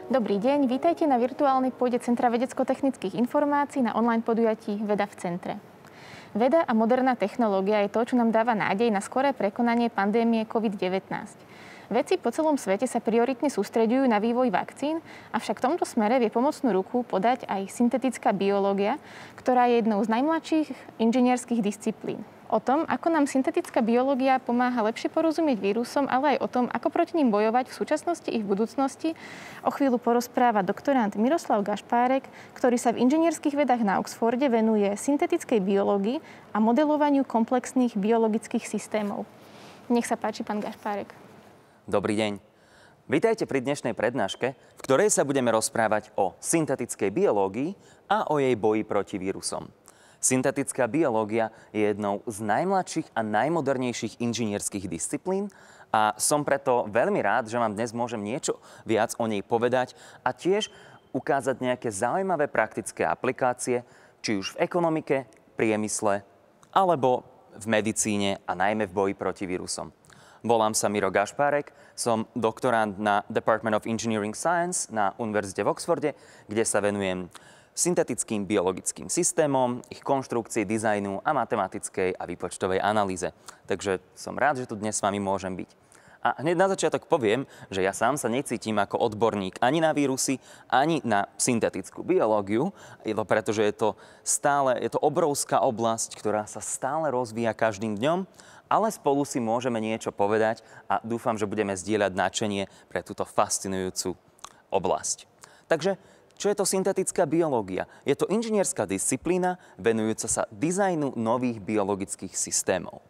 Dobrý deň, vítajte na virtuálnej pôde Centra vedecko-technických informácií na online podujatí Veda v centre. Veda a moderná technológia je to, čo nám dáva nádej na skoré prekonanie pandémie COVID-19. Vedci po celom svete sa prioritne sústreďujú na vývoj vakcín, avšak v tomto smere vie pomocnú ruku podať aj syntetická biológia, ktorá je jednou z najmladších inžinierskych disciplín. O tom, ako nám syntetická biológia pomáha lepšie porozumieť vírusom, ale aj o tom, ako proti ním bojovať v súčasnosti i v budúcnosti, o chvíľu porozpráva doktorand Miroslav Gašpárek, ktorý sa v inžinierských vedách na Oxforde venuje syntetickej biológii a modelovaniu komplexných biologických systémov. Nech sa páči, pán Gašpárek. Dobrý deň. Vítajte pri dnešnej prednáške, v ktorej sa budeme rozprávať o syntetickej biológii a o jej boji proti vírusom. Syntetická biológia je jednou z najmladších a najmodernejších inžinierských disciplín a som preto veľmi rád, že vám dnes môžem niečo viac o nej povedať a tiež ukázať nejaké zaujímavé praktické aplikácie, či už v ekonomike, priemysle alebo v medicíne a najmä v boji proti vírusom. Volám sa Miro Gašpárek, som doktorand na Department of Engineering Science na Univerzite v Oxforde, kde sa venujem syntetickým biologickým systémom, ich konštrukcii, dizajnu a matematickej a výpočtovej analýze. Takže som rád, že tu dnes s vami môžem byť. A hneď na začiatok poviem, že ja sám sa necítim ako odborník ani na vírusy, ani na syntetickú biológiu, pretože je to obrovská oblasť, ktorá sa stále rozvíja každým dňom, ale spolu si môžeme niečo povedať a dúfam, že budeme zdieľať nadšenie pre túto fascinujúcu oblasť. Takže čo je to syntetická biológia? Je to inžinierská disciplína venujúca sa dizajnu nových biologických systémov.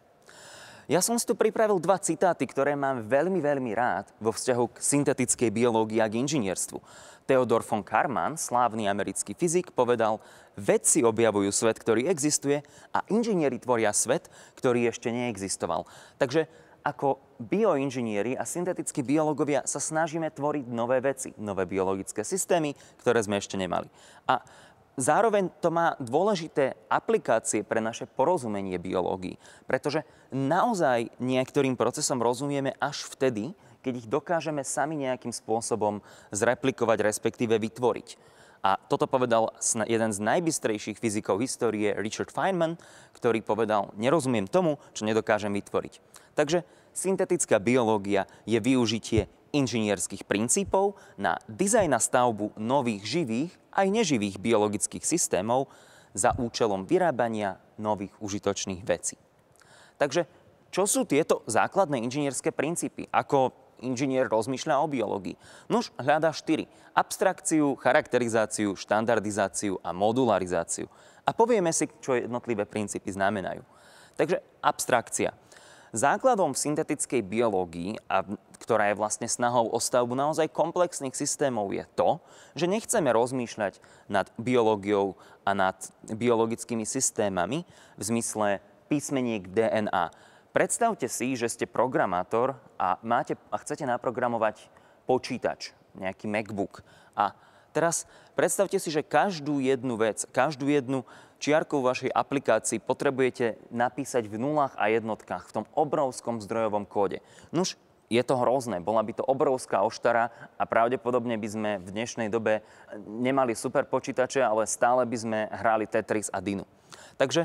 Ja som si tu pripravil dva citáty, ktoré mám veľmi, veľmi rád vo vzťahu k syntetickej biológii a k inžinierstvu. Theodor von Karman, slávny americký fyzik, povedal: vedci objavujú svet, ktorý existuje, a inžinieri tvoria svet, ktorý ešte neexistoval. Takže ako bioinžinieri a syntetickí biológovia sa snažíme tvoriť nové veci, nové biologické systémy, ktoré sme ešte nemali. A zároveň to má dôležité aplikácie pre naše porozumenie biológii, pretože naozaj niektorým procesom rozumieme až vtedy, keď ich dokážeme sami nejakým spôsobom zreplikovať, respektíve vytvoriť. A toto povedal jeden z najbystrejších fyzikov histórie, Richard Feynman, ktorý povedal: nerozumiem tomu, čo nedokážem vytvoriť. Takže syntetická biológia je využitie inžinierských princípov na dizajn a stavbu nových živých aj neživých biologických systémov za účelom vyrábania nových užitočných vecí. Takže čo sú tieto základné inžinierské princípy? Ako inžinier rozmýšľa o biológii? Nuž hľadá 4. Abstrakciu, charakterizáciu, štandardizáciu a modularizáciu. A povieme si, čo jednotlivé princípy znamenajú. Takže abstrakcia. Základom v syntetickej biológii, ktorá je vlastne snahou o stavbu naozaj komplexných systémov, je to, že nechceme rozmýšľať nad biológiou a nad biologickými systémami v zmysle písmeniek DNA. Predstavte si, že ste programátor a chcete naprogramovať počítač, nejaký MacBook. A teraz predstavte si, že každú jednu vec, každú jednu čiarku v vašej aplikácii potrebujete napísať v nulách a jednotkách v tom obrovskom zdrojovom kóde. Nuž, je to hrozné, bola by to obrovská oštara a pravdepodobne by sme v dnešnej dobe nemali super počítače, ale stále by sme hrali Tetris a Dinu. Takže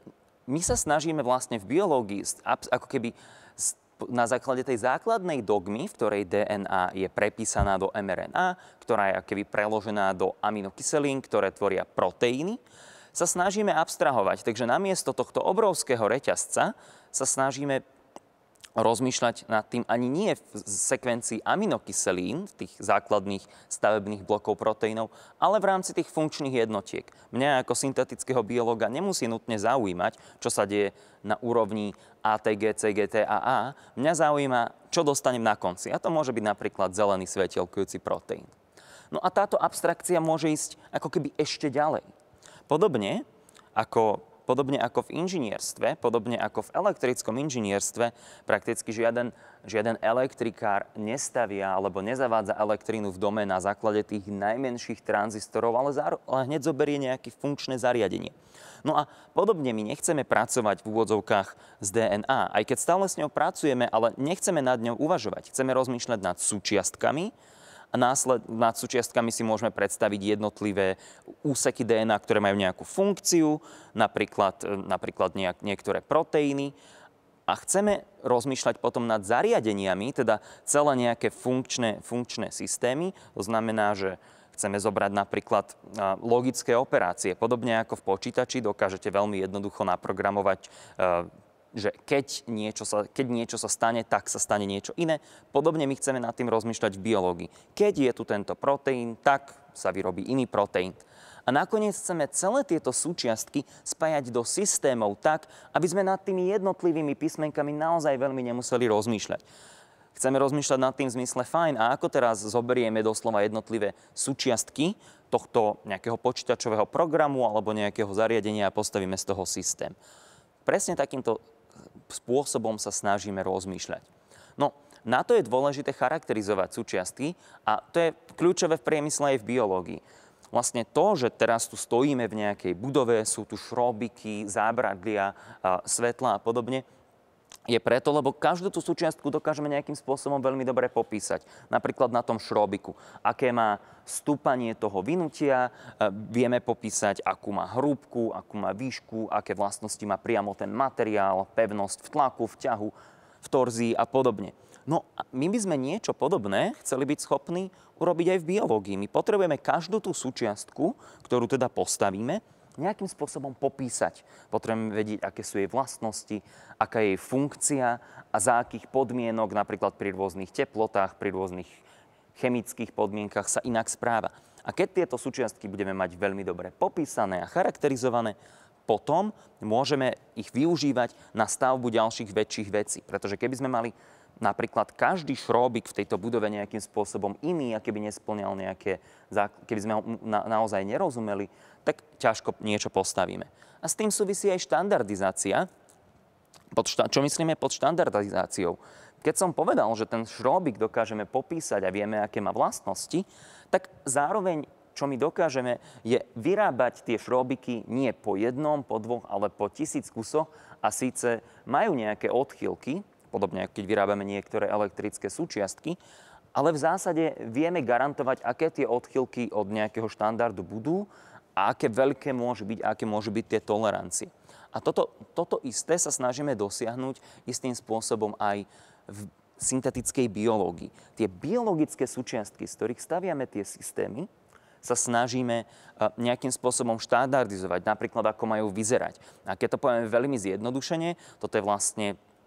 my sa snažíme vlastne v biológii, ako keby na základe tej základnej dogmy, v ktorej DNA je prepísaná do mRNA, ktorá je akoby preložená do aminokyselín, ktoré tvoria proteíny, sa snažíme abstrahovať. Takže namiesto tohto obrovského reťazca sa snažíme rozmýšľať nad tým ani nie v sekvencii aminokyselín, tých základných stavebných blokov proteínov, ale v rámci tých funkčných jednotiek. Mňa ako syntetického biológa nemusí nutne zaujímať, čo sa deje na úrovni ATG, CGT a A. Mňa zaujíma, čo dostanem na konci. A to môže byť napríklad zelený svetelkujúci proteín. No a táto abstrakcia môže ísť ako keby ešte ďalej. Podobne ako v inžinierstve, podobne ako v elektrickom inžinierstve, prakticky žiaden elektrikár nestavia alebo nezavádza elektrínu v dome na základe tých najmenších tranzistorov, ale hneď zoberie nejaké funkčné zariadenie. No a podobne my nechceme pracovať v úvodzovkách s DNA, aj keď stále s ňou pracujeme, ale nechceme nad ňou uvažovať. Chceme rozmýšľať nad súčiastkami a nad súčiastkami si môžeme predstaviť jednotlivé úseky DNA, ktoré majú nejakú funkciu, napríklad niektoré proteíny. A chceme rozmýšľať potom nad zariadeniami, teda celé nejaké funkčné systémy. To znamená, že chceme zobrať napríklad logické operácie. Podobne ako v počítači dokážete veľmi jednoducho naprogramovať, že keď niečo sa stane, tak sa stane niečo iné. Podobne my chceme nad tým rozmýšľať v biológii. Keď je tu tento proteín, tak sa vyrobí iný proteín. A nakoniec chceme celé tieto súčiastky spájať do systémov tak, aby sme nad tými jednotlivými písmenkami naozaj veľmi nemuseli rozmýšľať. Chceme rozmýšľať nad tým v zmysle fajn, a ako teraz zoberieme doslova jednotlivé súčiastky tohto nejakého počítačového programu alebo nejakého zariadenia a postavíme z toho systém. Presne takýmto spôsobom sa snažíme rozmýšľať. No, na to je dôležité charakterizovať súčiastky a to je kľúčové v priemysle aj v biológii. Vlastne to, že teraz tu stojíme v nejakej budove, sú tu šrobiky, zábradlia, svetla a podobne, je preto, lebo každú tú súčiastku dokážeme nejakým spôsobom veľmi dobre popísať. Napríklad na tom šrobiku. Aké má stúpanie toho vynutia, vieme popísať, akú má hrúbku, akú má výšku, aké vlastnosti má priamo ten materiál, pevnosť v tlaku, v ťahu, v torzii a podobne. No a my by sme niečo podobné chceli byť schopní urobiť aj v biológii. My potrebujeme každú tú súčiastku, ktorú teda postavíme, nejakým spôsobom popísať. Potrebujeme vedieť, aké sú jej vlastnosti, aká je jej funkcia a za akých podmienok, napríklad pri rôznych teplotách, pri rôznych chemických podmienkach sa inak správa. A keď tieto súčiastky budeme mať veľmi dobre popísané a charakterizované, potom môžeme ich využívať na stavbu ďalších väčších vecí. Pretože keby sme mali napríklad každý šróbik v tejto budove nejakým spôsobom iný, a keby nespĺňal keby sme ho naozaj nerozumeli, tak ťažko niečo postavíme. A s tým súvisí aj štandardizácia. Čo myslíme pod štandardizáciou? Keď som povedal, že ten šróbik dokážeme popísať a vieme, aké má vlastnosti, tak zároveň, čo my dokážeme, je vyrábať tie šróbiky nie po jednom, po dvoch, ale po 1000 kusoch a síce majú nejaké odchýlky, podobne ako keď vyrábame niektoré elektrické súčiastky, ale v zásade vieme garantovať, aké tie odchýlky od nejakého štandardu budú a aké veľké aké môžu byť tie tolerancie. A toto isté sa snažíme dosiahnuť istým spôsobom aj v syntetickej biológii. Tie biologické súčiastky, z ktorých staviame tie systémy, sa snažíme nejakým spôsobom štandardizovať, napríklad ako majú vyzerať. A keď to povieme veľmi zjednodušene, toto je vlastne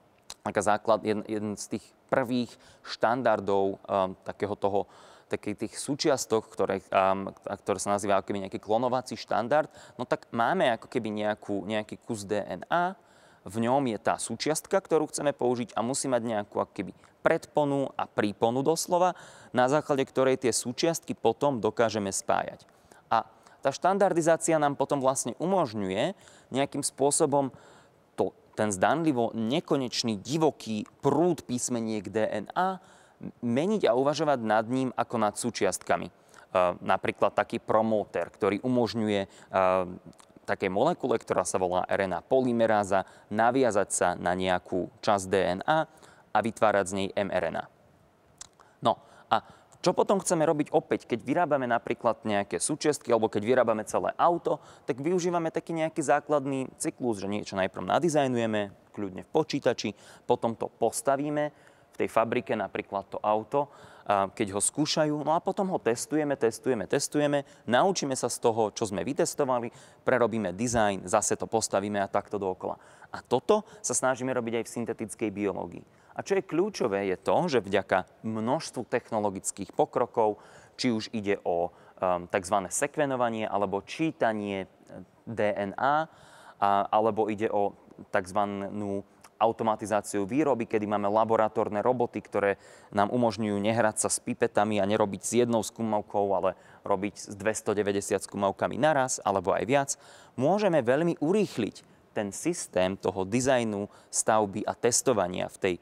jeden z tých prvých štandardov takých tých súčiastok, ktoré sa nazýva ako keby nejaký klonovací štandard, no tak máme ako keby nejaký kus DNA, v ňom je tá súčiastka, ktorú chceme použiť a musí mať nejakú ako keby predponu a príponu doslova, na základe ktorej tie súčiastky potom dokážeme spájať. A tá štandardizácia nám potom vlastne umožňuje nejakým spôsobom ten zdanlivo nekonečný divoký prúd písmeniek DNA meniť a uvažovať nad ním ako nad súčiastkami. Napríklad taký promotér, ktorý umožňuje také molekule, ktorá sa volá RNA polymeráza, naviazať sa na nejakú časť DNA a vytvárať z nej mRNA. No a čo potom chceme robiť opäť, keď vyrábame napríklad nejaké súčiastky alebo keď vyrábame celé auto, tak využívame taký nejaký základný cyklus, že niečo najprv nadizajnujeme, kľudne v počítači, potom to postavíme v tej fabrike, napríklad to auto, keď ho skúšajú, no a potom ho testujeme, naučíme sa z toho, čo sme vytestovali, prerobíme dizajn, zase to postavíme a takto dookola. A toto sa snažíme robiť aj v syntetickej biológii. A čo je kľúčové, je to, že vďaka množstvu technologických pokrokov, či už ide o tzv. Sekvenovanie alebo čítanie DNA, alebo ide o tzv. Automatizáciu výroby, kedy máme laboratórne roboty, ktoré nám umožňujú nehrať sa s pipetami a nerobiť s jednou skúmavkou, ale robiť s 290 skúmavkami naraz, alebo aj viac, môžeme veľmi urýchliť ten systém toho dizajnu, stavby a testovania v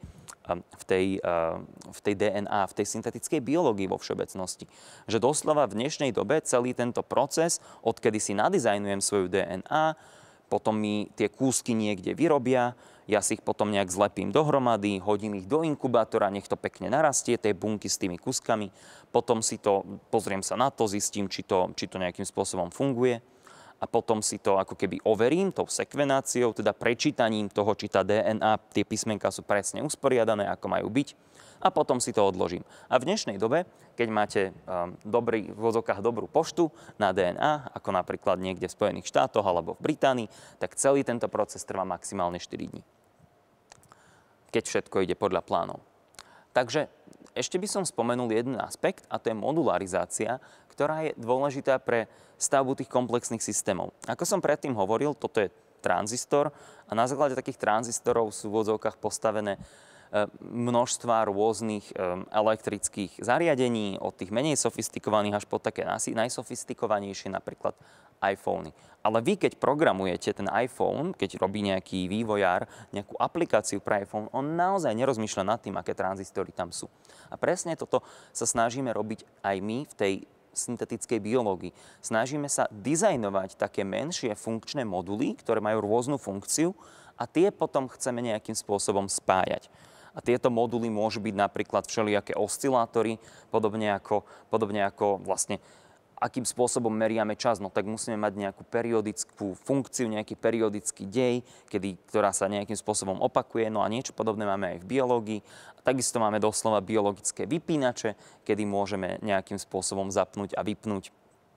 tej DNA, v tej syntetickej biológii vo všeobecnosti. Že doslova v dnešnej dobe celý tento proces, odkedy si nadizajnujem svoju DNA, potom mi tie kúsky niekde vyrobia, ja si ich potom nejak zlepím dohromady, hodím ich do inkubátora, nech to pekne narastie, tie bunky s tými kúskami, potom pozriem sa na to, zistím, či to nejakým spôsobom funguje a potom si to ako keby overím tou sekvenáciou, teda prečítaním toho, či tá DNA, tie písmenká sú presne usporiadané, ako majú byť, a potom si to odložím. A v dnešnej dobe, keď máte v vozokách dobrú poštu na DNA, ako napríklad niekde v Spojených štátoch alebo v Británii, tak celý tento proces trvá maximálne 4 dní. Keď všetko ide podľa plánov. Takže ešte by som spomenul jeden aspekt, a to je modularizácia, ktorá je dôležitá pre stavbu tých komplexných systémov. Ako som predtým hovoril, toto je tranzistor a na základe takých tranzistorov sú v vozovkách postavené množstva rôznych elektrických zariadení, od tých menej sofistikovaných až po také najsofistikovanejšie, napríklad iPhony. Ale vy, keď programujete ten iPhone, keď robí nejaký vývojár, nejakú aplikáciu pre iPhone, on naozaj nerozmýšľa nad tým, aké tranzistory tam sú. A presne toto sa snažíme robiť aj my v tej syntetickej biológii. Snažíme sa dizajnovať také menšie funkčné moduly, ktoré majú rôznu funkciu a tie potom chceme nejakým spôsobom spájať. A tieto moduly môžu byť napríklad všelijaké oscilátory, podobne ako vlastne akým spôsobom meriame čas. No tak musíme mať nejakú periodickú funkciu, nejaký periodický dej, ktorá sa nejakým spôsobom opakuje. No a niečo podobné máme aj v biológii. A takisto máme doslova biologické vypínače, kedy môžeme nejakým spôsobom zapnúť a vypnúť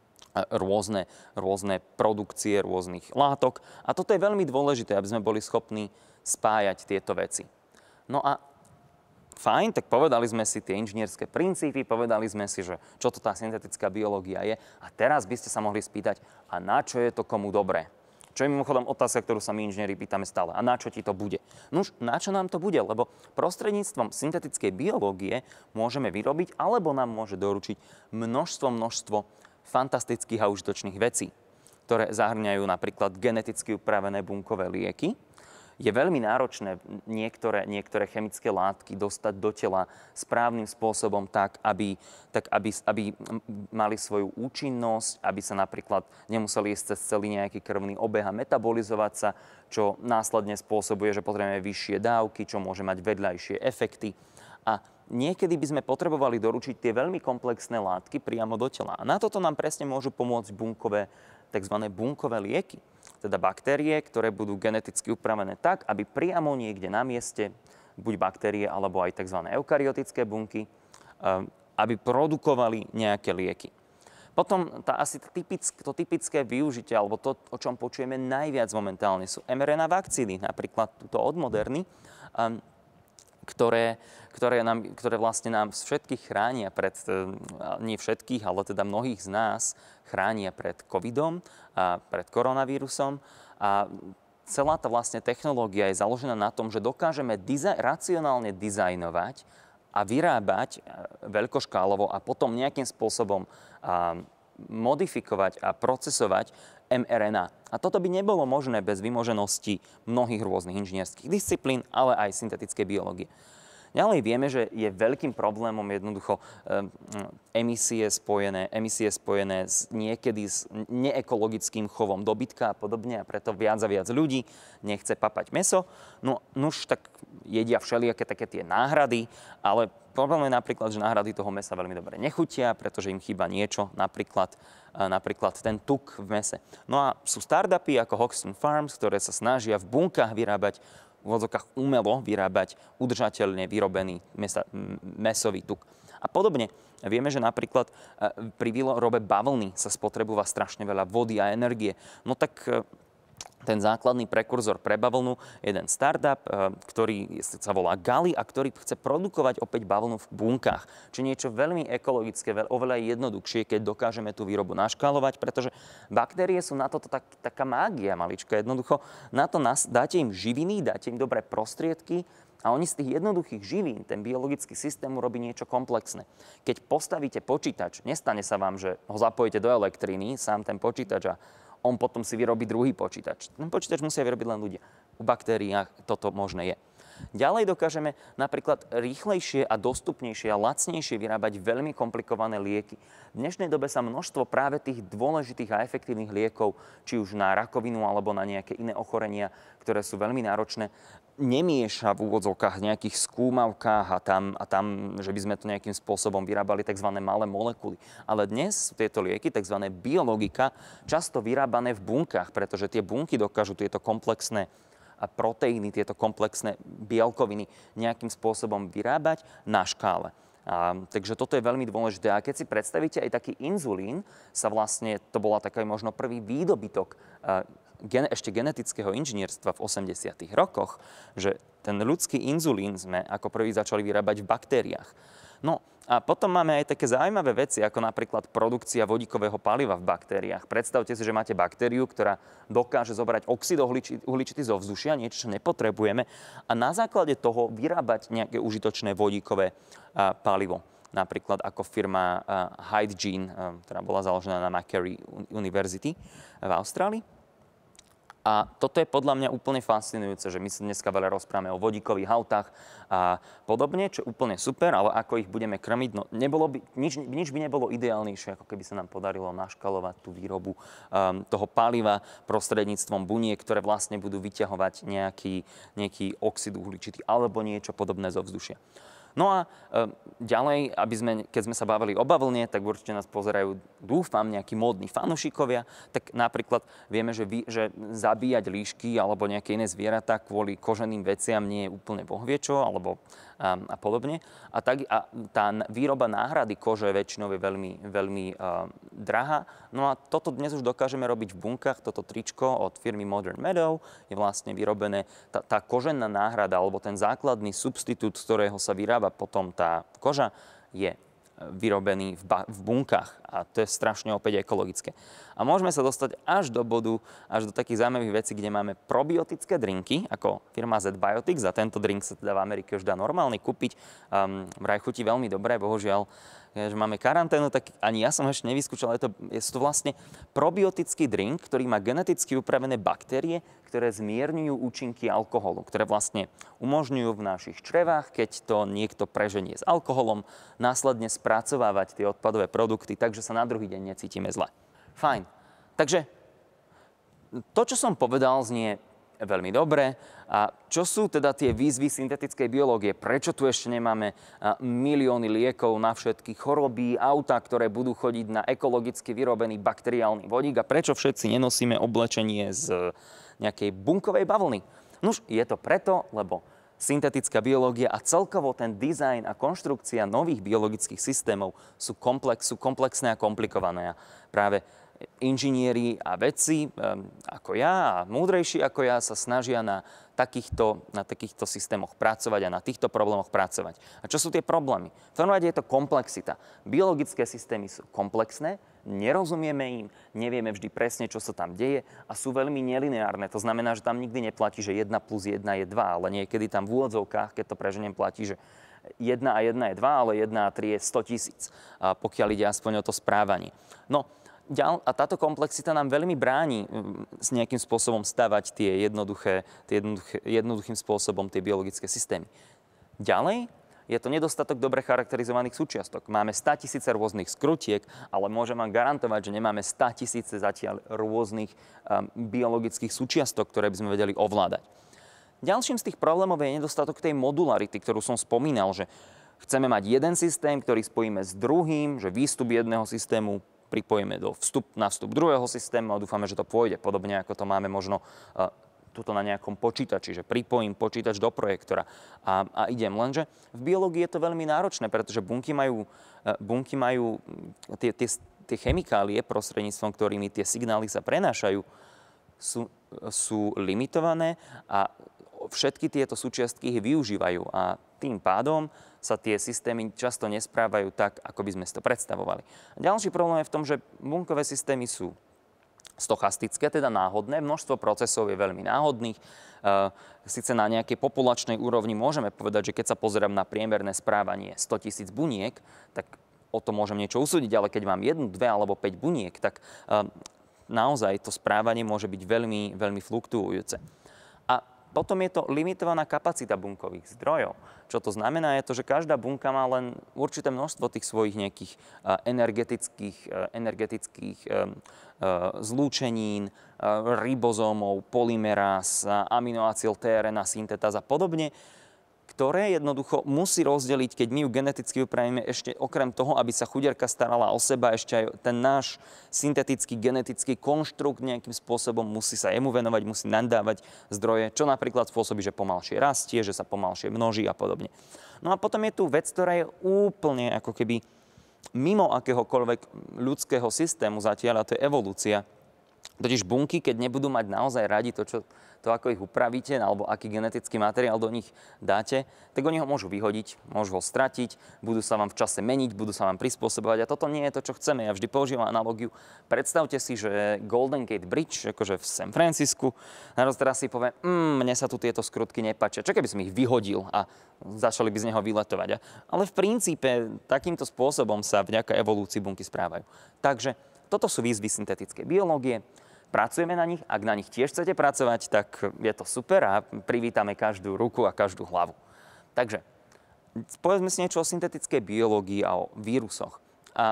rôzne produkcie rôznych látok. A toto je veľmi dôležité, aby sme boli schopní spájať tieto veci. No a fajn, tak povedali sme si tie inžinierské princípy, povedali sme si, že čo to tá syntetická biológia je. A teraz by ste sa mohli spýtať, a na čo je to komu dobré? Čo je mimochodom otázka, ktorú sa my inžinieri pýtame stále. A na čo ti to bude? Nuž, na čo nám to bude? Lebo prostredníctvom syntetickej biológie môžeme vyrobiť, alebo nám môže doručiť množstvo fantastických a užitočných vecí, ktoré zahŕňajú napríklad geneticky upravené bunkové lieky. Je veľmi náročné niektoré chemické látky dostať do tela správnym spôsobom tak, aby mali svoju účinnosť, aby sa napríklad nemuseli jesť cez celý nejaký krvný obeh a metabolizovať sa, čo následne spôsobuje, že potrebujeme vyššie dávky, čo môže mať vedľajšie efekty. A niekedy by sme potrebovali doručiť tie veľmi komplexné látky priamo do tela. A na toto nám presne môžu pomôcť tzv. Bunkové lieky. Teda baktérie, ktoré budú geneticky upravené tak, aby priamo niekde na mieste, buď baktérie, alebo aj tzv. Eukaryotické bunky, aby produkovali nejaké lieky. Potom to typické využitie, alebo to, o čom počujeme najviac momentálne, sú mRNA vakcíny, napríklad túto od Moderny, ktoré vlastne nám všetkých chránia nie všetkých, ale teda mnohých z nás chránia pred covidom a pred koronavírusom. A celá tá vlastne technológia je založená na tom, že dokážeme racionálne dizajnovať a vyrábať veľkoškálovo a potom nejakým spôsobom modifikovať a procesovať mRNA. A toto by nebolo možné bez vymoženosti mnohých rôznych inžinierských disciplín, ale aj syntetickej biológie. Ďalej vieme, že je veľkým problémom jednoducho emisie spojené niekedy s neekologickým chovom dobytka a podobne, a preto viac a viac ľudí nechce papať mäso. No už tak jedia všelijaké také tie náhrady, ale problém je napríklad, že náhrady toho mäsa veľmi dobre nechutia, pretože im chýba niečo, napríklad ten tuk v mäse. No a sú startupy ako Hoxton Farms, ktoré sa snažia v bunkách v odzokách umelo vyrábať udržateľne vyrobený mäsový tuk. A podobne vieme, že napríklad pri výrobe bavlny sa spotrebúva strašne veľa vody a energie. No tak ten základný prekurzor pre bavlnu je jeden startup, ktorý sa volá Gali a ktorý chce produkovať opäť bavlnu v bunkách. Čiže niečo veľmi ekologické, oveľa jednoduchšie, keď dokážeme tú výrobu naškálovať, pretože baktérie sú na toto taká mágia malička. Jednoducho na to dáte im živiny, dáte im dobré prostriedky a oni z tých jednoduchých živín, ten biologický systém urobí niečo komplexné. Keď postavíte počítač, nestane sa vám, že ho zapojíte do elektriny, sám ten počítač, a on potom si vyrobí druhý počítač. Ten počítač musia vyrobiť len ľudia. U baktériách toto možné je. Ďalej dokážeme napríklad rýchlejšie a dostupnejšie a lacnejšie vyrábať veľmi komplikované lieky. V dnešnej dobe sa množstvo práve tých dôležitých a efektívnych liekov, či už na rakovinu alebo na nejaké iné ochorenia, ktoré sú veľmi náročné, nemieša v úvodzovkách v nejakých skúmavkách a tam, že by sme to nejakým spôsobom vyrábali tzv. Malé molekuly. Ale dnes sú tieto lieky, tzv. Biologika, často vyrábané v bunkách, pretože tie bunky dokážu tieto komplexné proteíny, tieto komplexné bielkoviny nejakým spôsobom vyrábať na škále. Takže toto je veľmi dôležité. A keď si predstavíte aj taký inzulín, to bola taký možno prvý výdobytok ešte genetického inžinierstva v 80. rokoch, že ten ľudský inzulín sme ako prvý začali vyrábať v baktériách. No a potom máme aj také zaujímavé veci, ako napríklad produkcia vodíkového paliva v baktériách. Predstavte si, že máte baktériu, ktorá dokáže zobrať oxid uhličitý zo vzdušia, niečo, čo nepotrebujeme, a na základe toho vyrábať nejaké užitočné vodíkové palivo. Napríklad ako firma Hydrogen, ktorá bola založená na Macquarie University v Austrálii. A toto je podľa mňa úplne fascinujúce, že my sa dneska veľa rozprávame o vodíkových autách a podobne, čo je úplne super, ale ako ich budeme krmiť, no nič by nebolo ideálnejšie, ako keby sa nám podarilo naškalovať tú výrobu toho paliva prostredníctvom buniek, ktoré vlastne budú vyťahovať nejaký oxid uhličitý alebo niečo podobné zo vzdušia. No a ďalej, keď sme sa bavili o bavlne, tak určite nás pozerajú, dúfam, nejakí módni fanúšikovia. Tak napríklad vieme, že zabíjať líšky alebo nejaké iné zvieratá kvôli koženým veciam nie je úplne bohviečo, alebo a podobne. A tá výroba náhrady kože väčšinou je veľmi drahá. No a toto dnes už dokážeme robiť v bunkách. Toto tričko od firmy Modern Meadow je vlastne vyrobené, tá kožená náhrada alebo ten základný substitút, z ktorého sa vyrába potom tá koža, je vyrobený v bunkách. A to je strašne opäť ekologické. A môžeme sa dostať až do bodu, až do takých zaujímavých vecí, kde máme probiotické drinky, ako firma Z-Biotics. A tento drink sa teda v Amerike už dá normálne kúpiť. Vraj chutí veľmi dobre, bohužiaľ, že máme karanténu, tak ani ja som ešte nevyskúšal. Je to vlastne probiotický drink, ktorý má geneticky upravené baktérie, ktoré zmierňujú účinky alkoholu, ktoré vlastne umožňujú v našich črevách, keď to niekto preženie s alkoholom, následne spracovávať tie odpadové produkty, takže sa na druhý deň necítime zle. Fajn. Takže to, čo som povedal, znie veľmi dobre. A čo sú teda tie výzvy syntetickej biológie? Prečo tu ešte nemáme milióny liekov na všetky choroby, autá, ktoré budú chodiť na ekologicky vyrobený bakteriálny vodík? A prečo všetci nenosíme oblečenie z nejakej bunkovej bavlny? Nuž, je to preto, lebo syntetická biológia a celkovo ten dizajn a konštrukcia nových biologických systémov sú komplexné a komplikované. A práve inžinieri a vedci ako ja a múdrejší ako ja sa snažia na takýchto systémoch pracovať a na týchto problémoch pracovať. A čo sú tie problémy? V prvom rade je to komplexita. Biologické systémy sú komplexné, nerozumieme im, nevieme vždy presne, čo sa tam deje a sú veľmi nelineárne. To znamená, že tam nikdy neplatí, že 1 plus 1 je 2, ale niekedy tam v úvodzovkách, keď to preženiem, platí, že 1 a 1 je 2, ale 1 a 3 je 100 000, pokiaľ ide aspoň o to správanie. No, a táto komplexita nám veľmi bráni s nejakým spôsobom stavať jednoduchým spôsobom tie biologické systémy. Ďalej je to nedostatok dobre charakterizovaných súčiastok. Máme 100 000 rôznych skrutiek, ale môžem vám garantovať, že nemáme 100 000 zatiaľ rôznych biologických súčiastok, ktoré by sme vedeli ovládať. Ďalším z tých problémov je nedostatok tej modularity, ktorú som spomínal, že chceme mať jeden systém, ktorý spojíme s druhým, že výstup jedného systému pripojíme na vstup druhého systému a dúfame, že to pôjde. Podobne ako to máme možno tuto na nejakom počítači, že pripojím počítač do projektora a idem. Lenže v biológii je to veľmi náročné, pretože bunky majú tie chemikálie, prostredníctvom ktorými tie signály sa prenášajú, sú limitované a všetky tieto súčiastky ich využívajú a tým pádom sa tie systémy často nesprávajú tak, ako by sme si to predstavovali. A ďalší problém je v tom, že bunkové systémy sú stochastické, teda náhodné. Množstvo procesov je veľmi náhodných. Sice na nejakej populačnej úrovni môžeme povedať, že keď sa pozerám na priemerné správanie 100 000 buniek, tak o tom môžem niečo usúdiť, ale keď mám 1, 2 alebo 5 buniek, tak naozaj to správanie môže byť veľmi, veľmi fluktuujúce. A potom je to limitovaná kapacita bunkových zdrojov. Čo to znamená, je to, že každá bunka má len určité množstvo tých svojich nejakých energetických zlúčenín, ribozómov, polymeráz, aminoacyl, tRNA, syntetáza a podobne, ktoré jednoducho musí rozdeliť, keď my ju geneticky upravíme ešte okrem toho, aby sa chudierka starala o seba, ešte aj ten náš syntetický genetický konštrukt nejakým spôsobom musí sa jemu venovať, musí nadávať zdroje, čo napríklad spôsobí, že pomalšie rastie, že sa pomalšie množí a podobne. No a potom je tu vec, ktorá je úplne ako keby mimo akéhokoľvek ľudského systému zatiaľ, a to je evolúcia. Totiž bunky, keď nebudú mať naozaj radi to, ako ich upravíte, alebo aký genetický materiál do nich dáte, tak oni ho môžu vyhodiť, môžu ho stratiť, budú sa vám v čase meniť, budú sa vám prispôsobovať a toto nie je to, čo chceme. Ja vždy používam analogiu. Predstavte si, že Golden Gate Bridge, akože v San Francisku, naraz teraz si povie, mne sa tu tieto skrutky nepáčia. Čo keby som ich vyhodil a začali by z neho vyletovať. Ale v princípe takýmto spôsobom sa vďaka evolúcii bunky správajú. Takže toto sú výzvy syntetickej biológie. Pracujeme na nich. Ak na nich tiež chcete pracovať, tak je to super a privítame každú ruku a každú hlavu. Takže povedzme si niečo o syntetickej biológii a o vírusoch. A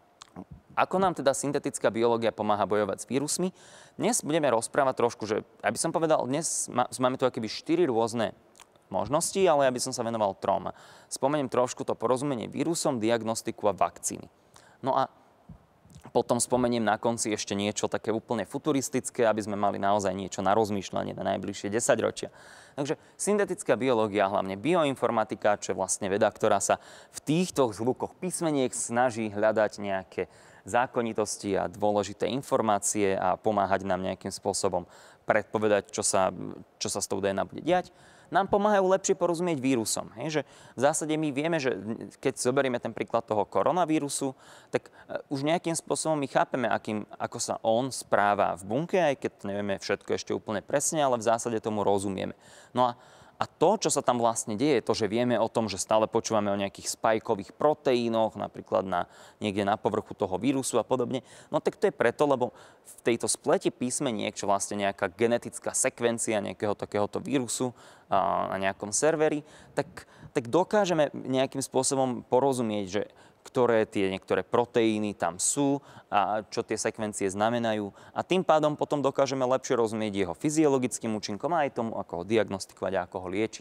ako nám teda syntetická biológia pomáha bojovať s vírusmi? Dnes budeme rozprávať trošku, že, aby som povedal, dnes máme tu akoby 4 rôzne možnosti, ale ja by som sa venoval 3. Spomeniem trošku to porozumenie vírusom, diagnostiku a vakcíny. No a potom spomeniem na konci ešte niečo také úplne futuristické, aby sme mali naozaj niečo na rozmýšľanie na najbližšie 10 ročia. Takže syntetická biológia, hlavne bioinformatika, čo je vlastne veda, ktorá sa v týchto zvukoch písmeniek snaží hľadať nejaké zákonitosti a dôležité informácie a pomáhať nám nejakým spôsobom predpovedať, čo sa s tou DNA bude diať, nám pomáhajú lepšie porozumieť vírusom. Hej? Že v zásade my vieme, že keď zoberieme ten príklad toho koronavírusu, tak už nejakým spôsobom my chápeme, ako sa on správa v bunke, aj keď nevieme všetko ešte úplne presne, ale v zásade tomu rozumieme. No a to, čo sa tam vlastne deje, to, že vieme o tom, že stále počúvame o nejakých spajkových proteínoch, napríklad niekde na povrchu toho vírusu a podobne, no tak to je preto, lebo v tejto splete písmeniek, čo vlastne nejaká genetická sekvencia nejakého takéhoto vírusu na nejakom serveri, tak dokážeme nejakým spôsobom porozumieť, že ktoré tie niektoré proteíny tam sú a čo tie sekvencie znamenajú. A tým pádom potom dokážeme lepšie rozumieť jeho fyziologickým účinkom a aj tomu, ako ho diagnostikovať a ako ho liečiť.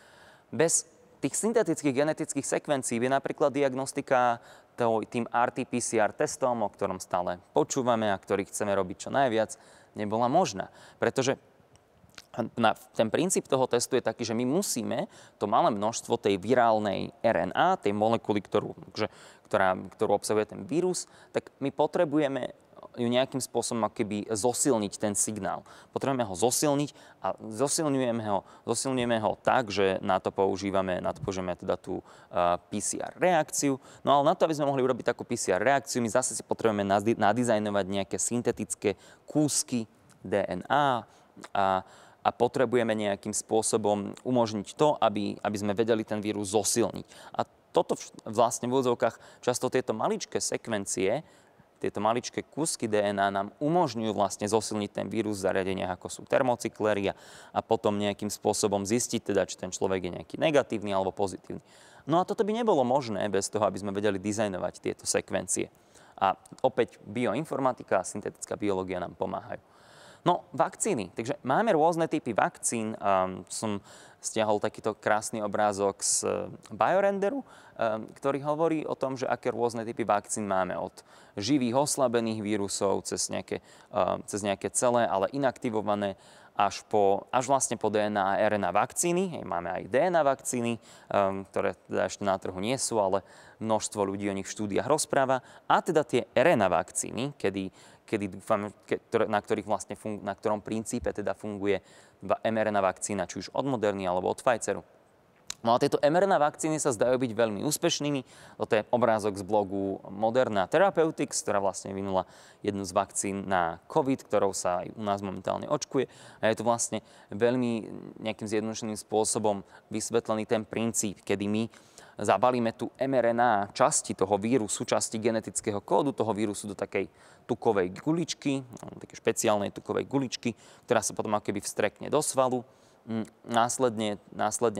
Bez tých syntetických genetických sekvencií by napríklad diagnostika tým RT-PCR testom, o ktorom stále počúvame a ktorý chceme robiť čo najviac, nebola možná. Pretože ten princíp toho testu je taký, že my musíme to malé množstvo tej virálnej RNA, tej molekuly, ktorú obsahuje ten vírus, tak my potrebujeme ju nejakým spôsobom akoby zosilniť ten signál. Potrebujeme ho zosilniť a zosilňujeme ho tak, že na to používame teda tú PCR reakciu. No ale na to, aby sme mohli urobiť takú PCR reakciu, my zase si potrebujeme nadizajnovať nejaké syntetické kúsky DNA a potrebujeme nejakým spôsobom umožniť to, aby sme vedeli ten vírus zosilniť. A toto vlastne v úvodzovkách často tieto maličké sekvencie, tieto maličké kúsky DNA nám umožňujú vlastne zosilniť ten vírus v zariadeniach, ako sú termocykléria a potom nejakým spôsobom zistiť teda, či ten človek je nejaký negatívny alebo pozitívny. No a toto by nebolo možné bez toho, aby sme vedeli dizajnovať tieto sekvencie. A opäť bioinformatika a syntetická biológia nám pomáhajú. No, vakcíny. Takže máme rôzne typy vakcín. Som stiahol takýto krásny obrázok z Biorenderu, ktorý hovorí o tom, že aké rôzne typy vakcín máme od živých oslabených vírusov cez nejaké celé, ale inaktivované, až vlastne po DNA a RNA vakcíny. Máme aj DNA vakcíny, ktoré teda ešte na trhu nie sú, ale množstvo ľudí o nich v štúdiách rozpráva. A teda tie RNA vakcíny, na ktorom princípe teda funguje mRNA vakcína, či už od Moderny alebo od Pfizeru. No a tieto mRNA vakcíny sa zdajú byť veľmi úspešnými. Toto je obrázok z blogu Moderna Therapeutics, ktorá vlastne vynula jednu z vakcín na COVID, ktorou sa aj u nás momentálne očkuje. A je to vlastne veľmi nejakým zjednodušeným spôsobom vysvetlený ten princíp, kedy my zabalíme tú mRNA časti toho vírusu, časti genetického kódu toho vírusu do takej tukovej guličky, také špeciálnej tukovej guličky, ktorá sa potom akoby vstrekne do svalu. Následne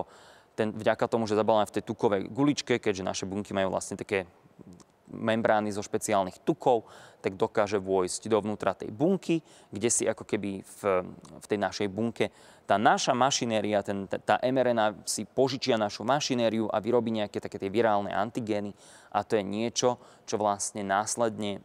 vďaka tomu, že zabalená v tej tukovej guličke, keďže naše bunky majú vlastne také membrány zo špeciálnych tukov, tak dokáže vojsť dovnútra tej bunky, kde si ako keby v tej našej bunke tá naša mašinéria, tá mRNA si požičia našu mašinériu a vyrobí nejaké také tie virálne antigény a to je niečo, čo vlastne následne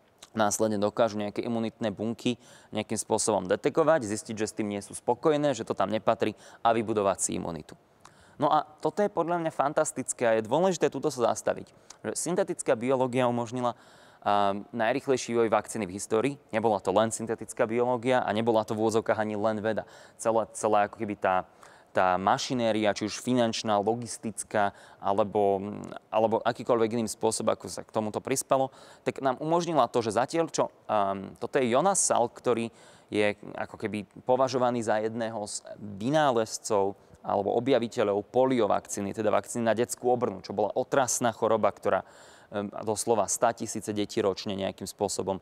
dokážu nejaké imunitné bunky nejakým spôsobom detekovať, zistiť, že s tým nie sú spokojné, že to tam nepatrí a vybudovať si imunitu. No a toto je podľa mňa fantastické a je dôležité túto sa zastaviť. Že syntetická biológia umožnila najrýchlejší vývoj vakcíny v histórii. Nebola to len syntetická biológia a nebola to v úvodzovkách ani len veda. Celá ako keby tá mašinéria, či už finančná, logistická, alebo akýkoľvek iným spôsob, ako sa k tomuto prispelo, tak nám umožnila to, že zatiaľ, čo toto je Jonas Salk, ktorý je ako keby považovaný za jedného z vynálezcov alebo objaviteľov poliovakcíny, teda vakcíny na detskú obrnu, čo bola otrasná choroba, ktorá doslova 100 000 detí ročne nejakým spôsobom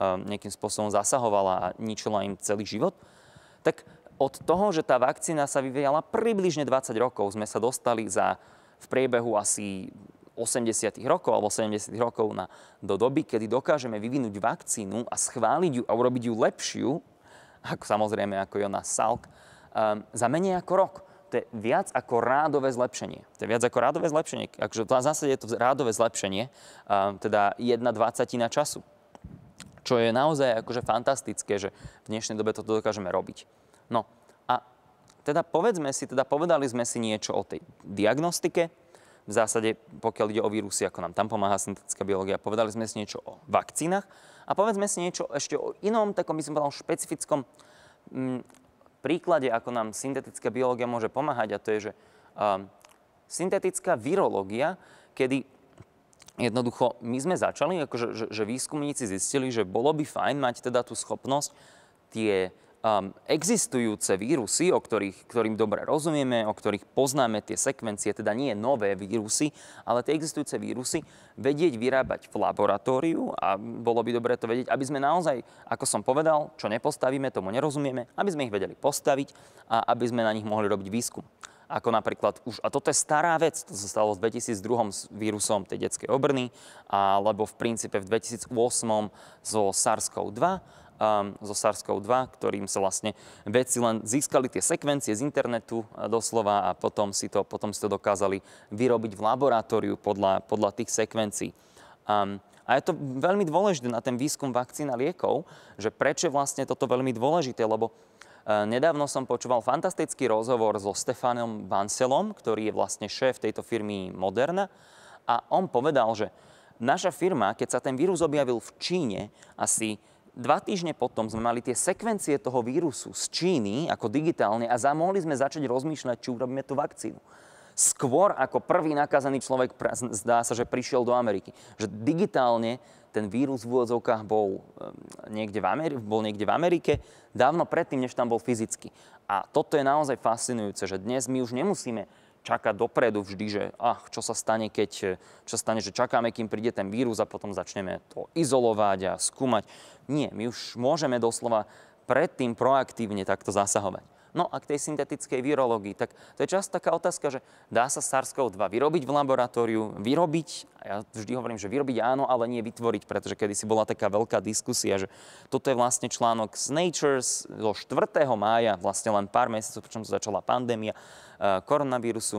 zasahovala a ničila im celý život. Tak od toho, že tá vakcína sa vyvíjala približne 20 rokov, sme sa dostali v priebehu asi 80 rokov alebo 70 rokov do doby, kedy dokážeme vyvinúť vakcínu a schváliť ju a urobiť ju lepšiu, ako samozrejme ako Jonas Salk, za menej ako rok. To je viac ako rádové zlepšenie. Akože v zásade je to rádové zlepšenie, teda 1/20 času. Čo je naozaj akože fantastické, že v dnešnej dobe toto dokážeme robiť. No a teda povedali sme si niečo o tej diagnostike. V zásade, pokiaľ ide o vírusy, ako nám tam pomáha syntetická biológia, povedali sme si niečo o vakcínach a povedzme si niečo ešte o inom, takom by som povedal špecifickom príklade, ako nám syntetická biológia môže pomáhať, a to je, že syntetická virológia, kedy jednoducho my sme začali, akože, že výskumníci zistili, že bolo by fajn mať teda tú schopnosť tie existujúce vírusy, ktorým dobre rozumieme, o ktorých poznáme tie sekvencie, teda nie nové vírusy, ale tie existujúce vírusy, vedieť vyrábať v laboratóriu a bolo by dobre to vedieť, aby sme naozaj, ako som povedal, čo nepostavíme, tomu nerozumieme, aby sme ich vedeli postaviť a aby sme na nich mohli robiť výskum. Ako napríklad a toto je stará vec, to sa stalo v 2002 s vírusom tej detskej obrny, alebo v princípe v 2008 so SARS-CoV-2, ktorým sa vlastne vedci len získali tie sekvencie z internetu doslova a potom si to dokázali vyrobiť v laboratóriu podľa tých sekvencií. A je to veľmi dôležité na ten výskum vakcín a liekov, že prečo je vlastne toto veľmi dôležité, lebo nedávno som počúval fantastický rozhovor so Stefanom Banselom, ktorý je vlastne šéf tejto firmy Moderna a on povedal, že naša firma, keď sa ten vírus objavil v Číne, asi 2 týždne potom sme mali tie sekvencie toho vírusu z Číny ako digitálne a mohli sme začať rozmýšľať, či urobíme tú vakcínu. Skôr ako prvý nakazaný človek zdá sa, že prišiel do Ameriky. Že digitálne ten vírus v úvodzovkách bol niekde v Amerike, dávno predtým, než tam bol fyzicky. A toto je naozaj fascinujúce, že dnes my už nemusíme čakať dopredu vždy, že čo sa stane, že čakáme, kým príde ten vírus a potom začneme to izolovať a skúmať. Nie, my už môžeme doslova predtým proaktívne takto zasahovať. No a k tej syntetickej virológii, tak to je často taká otázka, že dá sa SARS-CoV-2 vyrobiť v laboratóriu, a ja vždy hovorím, že vyrobiť áno, ale nie vytvoriť, pretože kedysi bola taká veľká diskusia, že toto je vlastne článok z Nature zo 4. mája, vlastne len pár mesiacov, počom sa začala pandémia koronavírusu,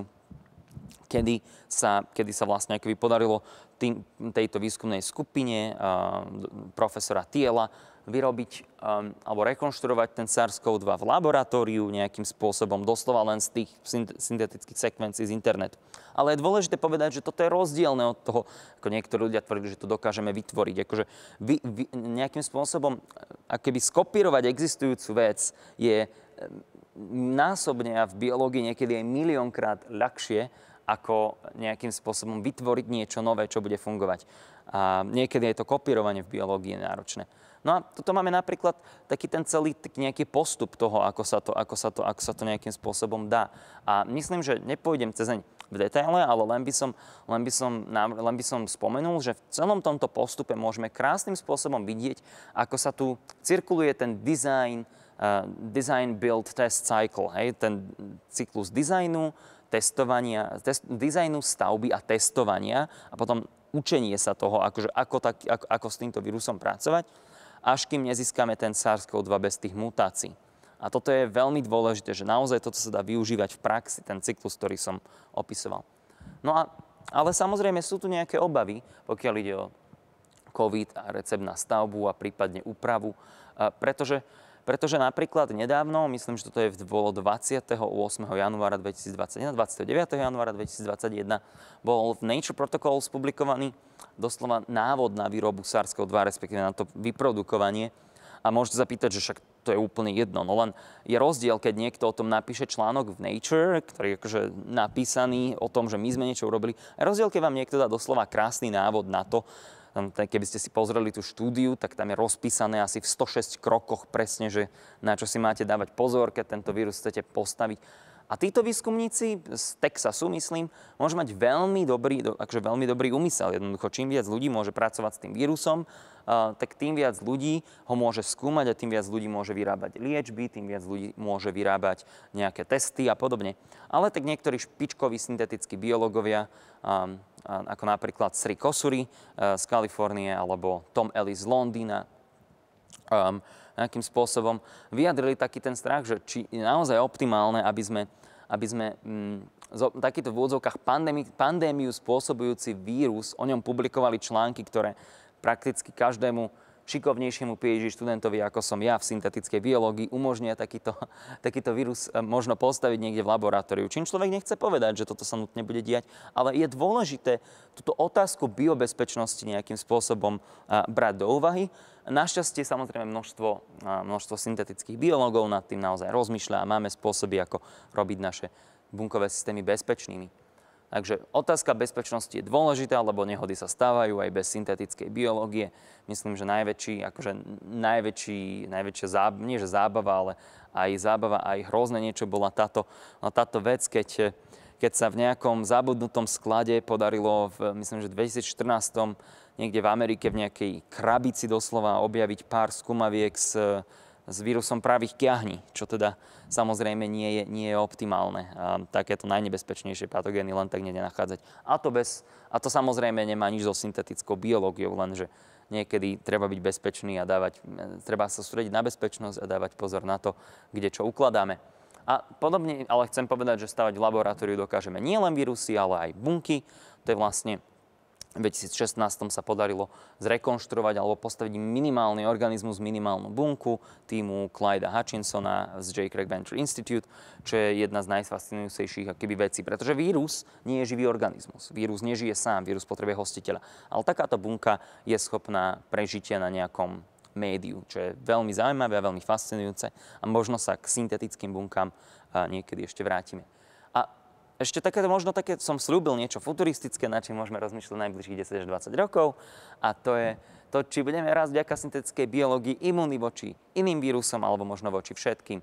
kedy sa vlastne akoby podarilo tejto výskumnej skupine profesora Thiela vyrobiť alebo rekonštruovať ten SARS-CoV-2 v laboratóriu nejakým spôsobom, doslova len z tých syntetických sekvencií z internetu. Ale je dôležité povedať, že toto je rozdielne od toho, ako niektorí ľudia tvrdili, že to dokážeme vytvoriť. Akože nejakým spôsobom, akoby skopírovať existujúcu vec je násobne a v biológii niekedy aj miliónkrát ľahšie, ako nejakým spôsobom vytvoriť niečo nové, čo bude fungovať. A niekedy je to kopírovanie v biológii náročné. No a toto máme napríklad taký ten celý nejaký postup toho, ako sa to nejakým spôsobom dá. A myslím, že nepôjdem cez v detaile, ale len by som spomenul, že v celom tomto postupe môžeme krásnym spôsobom vidieť, ako sa tu cirkuluje ten dizajn design, build, test cycle, hej, ten cyklus dizajnu, testovania, dizajnu, stavby a testovania a potom učenie sa toho, ako s týmto vírusom pracovať, až kým nezískame ten SARS-CoV-2 bez tých mutácií. A toto je veľmi dôležité, že naozaj toto sa dá využívať v praxi, ten cyklus, ktorý som opisoval. Ale samozrejme sú tu nejaké obavy, pokiaľ ide o COVID a recept na stavbu a prípadne úpravu, pretože napríklad nedávno, myslím, že toto bolo 28. januára 2021, 29. januára 2021, bol v Nature Protocols publikovaný doslova návod na výrobu SARS-CoV-2, respektíve na to vyprodukovanie. A môžete sa pýtať, že však to je úplne jedno. No len je rozdiel, keď niekto o tom napíše článok v Nature, ktorý je akože napísaný o tom, že my sme niečo urobili. A rozdiel, keď vám niekto dá doslova krásny návod na to, keby ste si pozreli tú štúdiu, tak tam je rozpísané asi v 106 krokoch presne, že na čo si máte dávať pozor, keď tento vírus chcete postaviť. A títo výskumníci z Texasu, myslím, môžu mať veľmi dobrý úmysel. Jednoducho, čím viac ľudí môže pracovať s tým vírusom, tak tým viac ľudí ho môže skúmať a tým viac ľudí môže vyrábať liečby, tým viac ľudí môže vyrábať nejaké testy a podobne. Ale tak niektorí špičkoví syntetickí biológovia, ako napríklad Sri Kosuri z Kalifornie alebo Tom Ellis z Londýna, nejakým spôsobom vyjadrili taký ten strach, že či je naozaj optimálne, aby sme takýto v úvodzovkách pandémiu spôsobujúci vírus, o ňom publikovali články, ktoré prakticky každému šikovnejšiemu PhD študentovi, ako som ja v syntetickej biológii, umožňuje takýto vírus možno postaviť niekde v laboratóriu. Čím človek nechce povedať, že toto sa nutne bude diať, ale je dôležité túto otázku biobezpečnosti nejakým spôsobom brať do úvahy. Našťastie samozrejme množstvo syntetických biológov nad tým naozaj rozmýšľa a máme spôsoby, ako robiť naše bunkové systémy bezpečnými. Takže otázka bezpečnosti je dôležitá, lebo nehody sa stávajú aj bez syntetickej biológie. Myslím, že najväčšia zábava, ale aj zábava, aj hrozné niečo bola táto vec, keď sa v nejakom zabudnutom sklade podarilo, myslím, že v 2014 niekde v Amerike v nejakej krabici doslova objaviť pár skumaviek s vírusom pravých kiahní, čo teda samozrejme nie je optimálne. Takéto najnebezpečnejšie patogény len tak nenachádzať. A to samozrejme nemá nič so syntetickou biológiou, lenže niekedy treba byť bezpečný a treba sa sústrediť na bezpečnosť a dávať pozor na to, kde čo ukladáme. A podobne, ale chcem povedať, že stavať v laboratóriu dokážeme nielen vírusy, ale aj bunky. To je vlastne v 2016 sa podarilo zrekonštruovať alebo postaviť minimálny organizmus, minimálnu bunku týmu Clyda Hutchinsona z J. Craig Venture Institute, čo je jedna z najfascinujúcejších vecí, pretože vírus nie je živý organizmus. Vírus nežije sám, vírus potrebuje hostiteľa. Ale takáto bunka je schopná prežitia na nejakom médiu, čo je veľmi zaujímavé a veľmi fascinujúce a možno sa k syntetickým bunkám niekedy ešte vrátime. Ešte možno také som slúbil niečo futuristické, na čím môžeme rozmýšľať najbližších 10 až 20 rokov. A to je to, či budeme rásť vďaka syntetickej biológii imúnni voči iným vírusom alebo možno voči všetkým.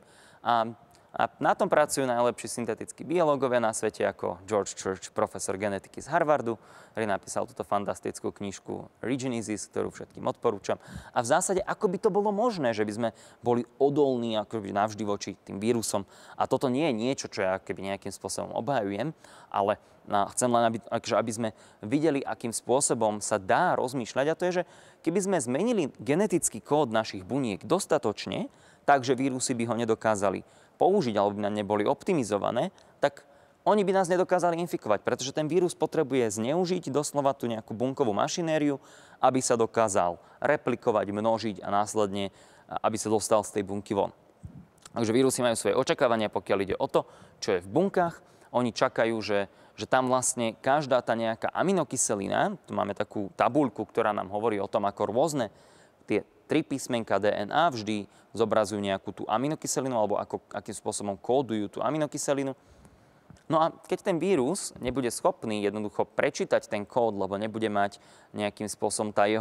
A na tom pracujú najlepší syntetickí biológovia na svete, ako George Church, profesor genetiky z Harvardu, ktorý napísal túto fantastickú knižku Regenesis, ktorú všetkým odporúčam. A v zásade, ako by to bolo možné, že by sme boli odolní akoby navždy voči tým vírusom. A toto nie je niečo, čo ja keby nejakým spôsobom obhajujem, ale chcem len, aby sme videli, akým spôsobom sa dá rozmýšľať. A to je, že keby sme zmenili genetický kód našich buniek dostatočne, takže vírusy by ho nedokázali použiť, alebo by neboli optimizované, tak oni by nás nedokázali infikovať, pretože ten vírus potrebuje zneužiť doslova tú nejakú bunkovú mašinériu, aby sa dokázal replikovať, množiť a následne, aby sa dostal z tej bunky von. Takže vírusy majú svoje očakávania, pokiaľ ide o to, čo je v bunkách. Oni čakajú, že tam vlastne každá tá nejaká aminokyselina, tu máme takú tabuľku, ktorá nám hovorí o tom, ako rôzne tie 3 písmenka DNA vždy zobrazujú nejakú tú aminokyselinu alebo akým spôsobom kódujú tú aminokyselinu. No a keď ten vírus nebude schopný jednoducho prečítať ten kód, lebo nebude mať nejakým spôsobom tá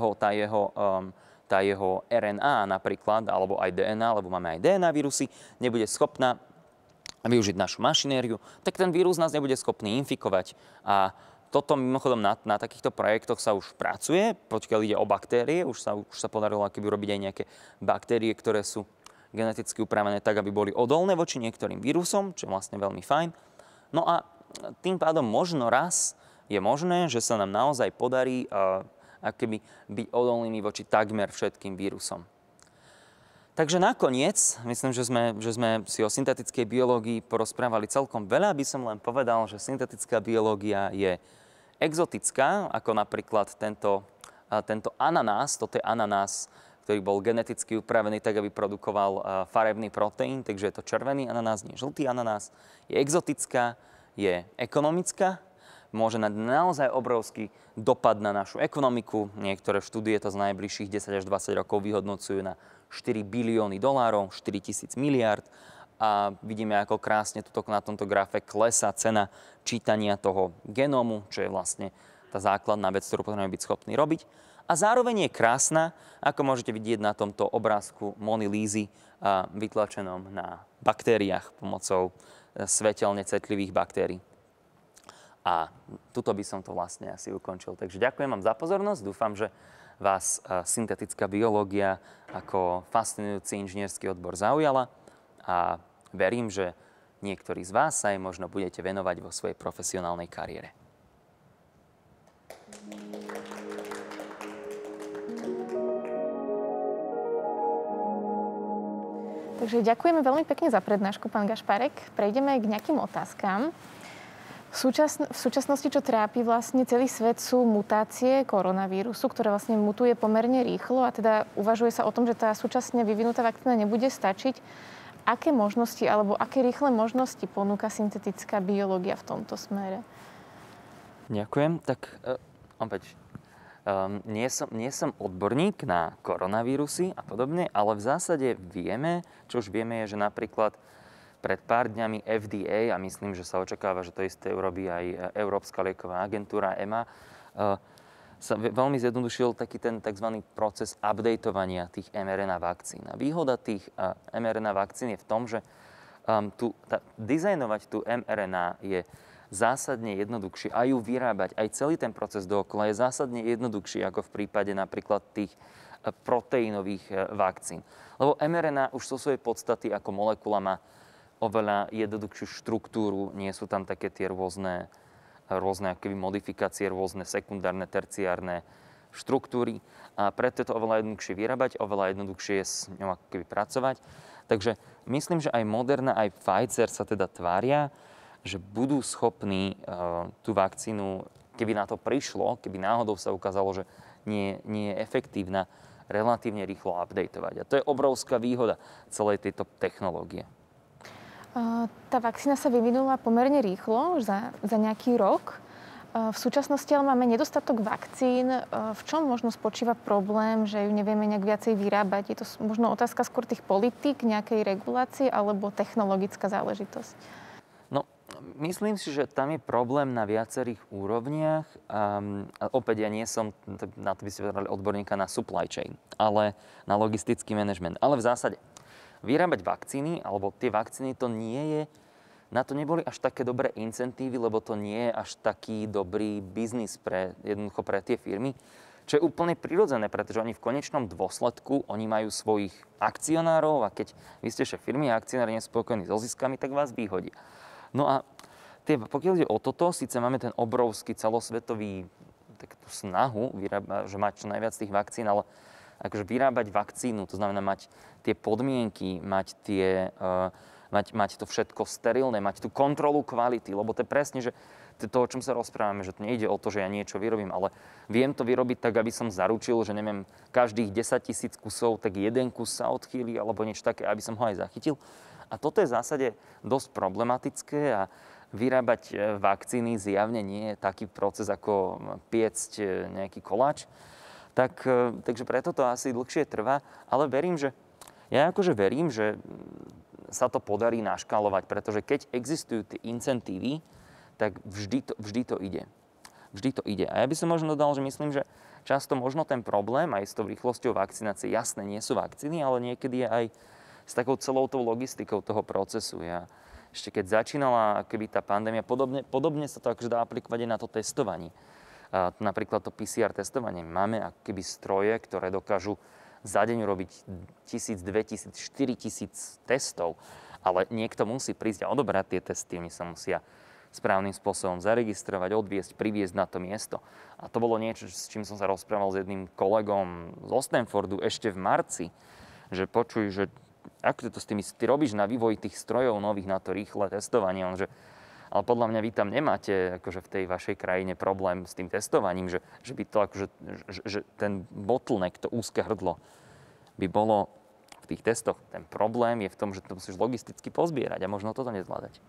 jeho RNA napríklad, alebo aj DNA, lebo máme aj DNA vírusy, nebude schopná využiť našu mašinériu, tak ten vírus nás nebude schopný infikovať. A toto mimochodom na takýchto projektoch sa už pracuje, pokiaľ ide o baktérie, už sa podarilo akoby robiť aj nejaké baktérie, ktoré sú geneticky upravené tak, aby boli odolné voči niektorým vírusom, čo je vlastne veľmi fajn. No a tým pádom možno raz je možné, že sa nám naozaj podarí akoby byť odolnými voči takmer všetkým vírusom. Takže nakoniec, myslím, že sme si o syntetickej biológii porozprávali celkom veľa. By som len povedal, že syntetická biológia je exotická, ako napríklad tento ananás. Toto je ananás, ktorý bol geneticky upravený tak, aby produkoval farebný proteín, takže je to červený ananás, nie žltý ananás. Je exotická, je ekonomická, môže mať naozaj obrovský dopad na našu ekonomiku. Niektoré štúdie to z najbližších 10 až 20 rokov vyhodnocujú na 4 bilióny dolárov, 4 000 miliárd. A vidíme, ako krásne na tomto grafe klesá cena čítania toho genómu, čo je vlastne tá základná vec, ktorú potrebujeme byť schopní robiť. A zároveň je krásna, ako môžete vidieť na tomto obrázku Mony Lízy, vytlačenom na baktériách pomocou svetelne citlivých baktérií. A tuto by som to vlastne asi ukončil. Takže ďakujem vám za pozornosť. Dúfam, že vás syntetická biológia ako fascinujúci inžinierský odbor zaujala a verím, že niektorí z vás sa jej možno budete venovať vo svojej profesionálnej kariére. Takže ďakujeme veľmi pekne za prednášku, pán Gašparek. Prejdeme k nejakým otázkam. V súčasnosti, čo trápi vlastne celý svet, sú mutácie koronavírusu, ktoré vlastne mutuje pomerne rýchlo a teda uvažuje sa o tom, že tá súčasne vyvinutá vakcína nebude stačiť. Aké možnosti alebo aké rýchle možnosti ponúka syntetická biológia v tomto smere? Ďakujem. Tak opäť, nie som odborník na koronavírusy a podobne, ale v zásade vieme, čo už vieme je, že napríklad pred pár dňami FDA, a myslím, že sa očakáva, že to isté urobí aj Európska lieková agentúra EMA, sa veľmi zjednodušil taký ten tzv. Proces updateovania tých mRNA vakcín. A výhoda tých mRNA vakcín je v tom, že dizajnovať tú mRNA je zásadne jednoduchšie a ju vyrábať, aj celý ten proces dookola je zásadne jednoduchší ako v prípade napríklad tých proteínových vakcín. Lebo mRNA už zo svojej podstaty ako molekula má oveľa jednoduchšiu štruktúru, nie sú tam také tie rôzne akoby modifikácie, rôzne sekundárne, terciárne štruktúry. A preto je to oveľa jednoduchšie vyrábať, oveľa jednoduchšie je s ňou akoby pracovať. Takže myslím, že aj Moderna, aj Pfizer sa teda tvária, že budú schopní tú vakcínu, keby na to prišlo, keby náhodou sa ukázalo, že nie je efektívna, relatívne rýchlo updateovať. A to je obrovská výhoda celej tejto technológie. Tá vakcína sa vyvinula pomerne rýchlo, už za nejaký rok. V súčasnosti ale máme nedostatok vakcín. V čom možno spočíva problém, že ju nevieme nejak viacej vyrábať? Je to možno otázka skôr tých politík, nejakej regulácie alebo technologická záležitosť? No, myslím si, že tam je problém na viacerých úrovniach. A opäť ja nie som, na to by ste povedali, odborníka na supply chain, ale na logistický manažment. Ale v zásade vyrábať vakcíny, alebo tie vakcíny, to nie je, na to neboli až také dobré incentívy, lebo to nie je až taký dobrý biznis jednoducho pre tie firmy, čo je úplne prirodzené, pretože oni v konečnom dôsledku, oni majú svojich akcionárov a keď vy ste šéf firmy a akcionári nie sú spokojní so ziskami, tak vás vyhodia. No a pokiaľ ide o toto, síce máme ten obrovský celosvetový takú snahu, že mať čo najviac tých vakcín, ale akože vyrábať vakcínu, to znamená mať tie podmienky, mať to všetko sterilné, mať tú kontrolu kvality, lebo to je presne, že to, o čom sa rozprávame, že to nejde o to, že ja niečo vyrobím, ale viem to vyrobiť tak, aby som zaručil, že neviem, každých 10 000 kusov, tak jeden kus sa odchýli, alebo niečo také, aby som ho aj zachytil. A toto je v zásade dosť problematické a vyrábať vakcíny zjavne nie je taký proces, ako piecť nejaký koláč. Takže preto to asi dlhšie trvá, ale verím, že sa to podarí naškalovať, pretože keď existujú tie incentívy, tak vždy to ide. Vždy to ide. A ja by som možno dodal, že myslím, že často možno ten problém aj s tou rýchlosťou vakcinácie, jasné, nie sú vakcíny, ale niekedy je aj s takou celou tou logistikou toho procesu. Ešte keď začínala tá pandémia, podobne sa to akože dá aplikovať aj na to testovanie. Napríklad to PCR testovanie. Máme akoby stroje, ktoré dokážu za deň robiť 1000, 2000, 4000 testov, ale niekto musí prísť a odobrať tie testy, oni sa musia správnym spôsobom zaregistrovať, odviesť, priviesť na to miesto. A to bolo niečo, s čím som sa rozprával s jedným kolegom zo Stanfordu ešte v marci, že počuj, že ako to s tými, ty robíš na vývoji tých strojov nových na to rýchle testovanie, ale podľa mňa vy tam nemáte akože v tej vašej krajine problém s tým testovaním, že by to akože, že ten bottleneck, to úzke hrdlo by bolo v tých testoch. Ten problém je v tom, že to musíš logisticky pozbierať a možno toto nezvládať.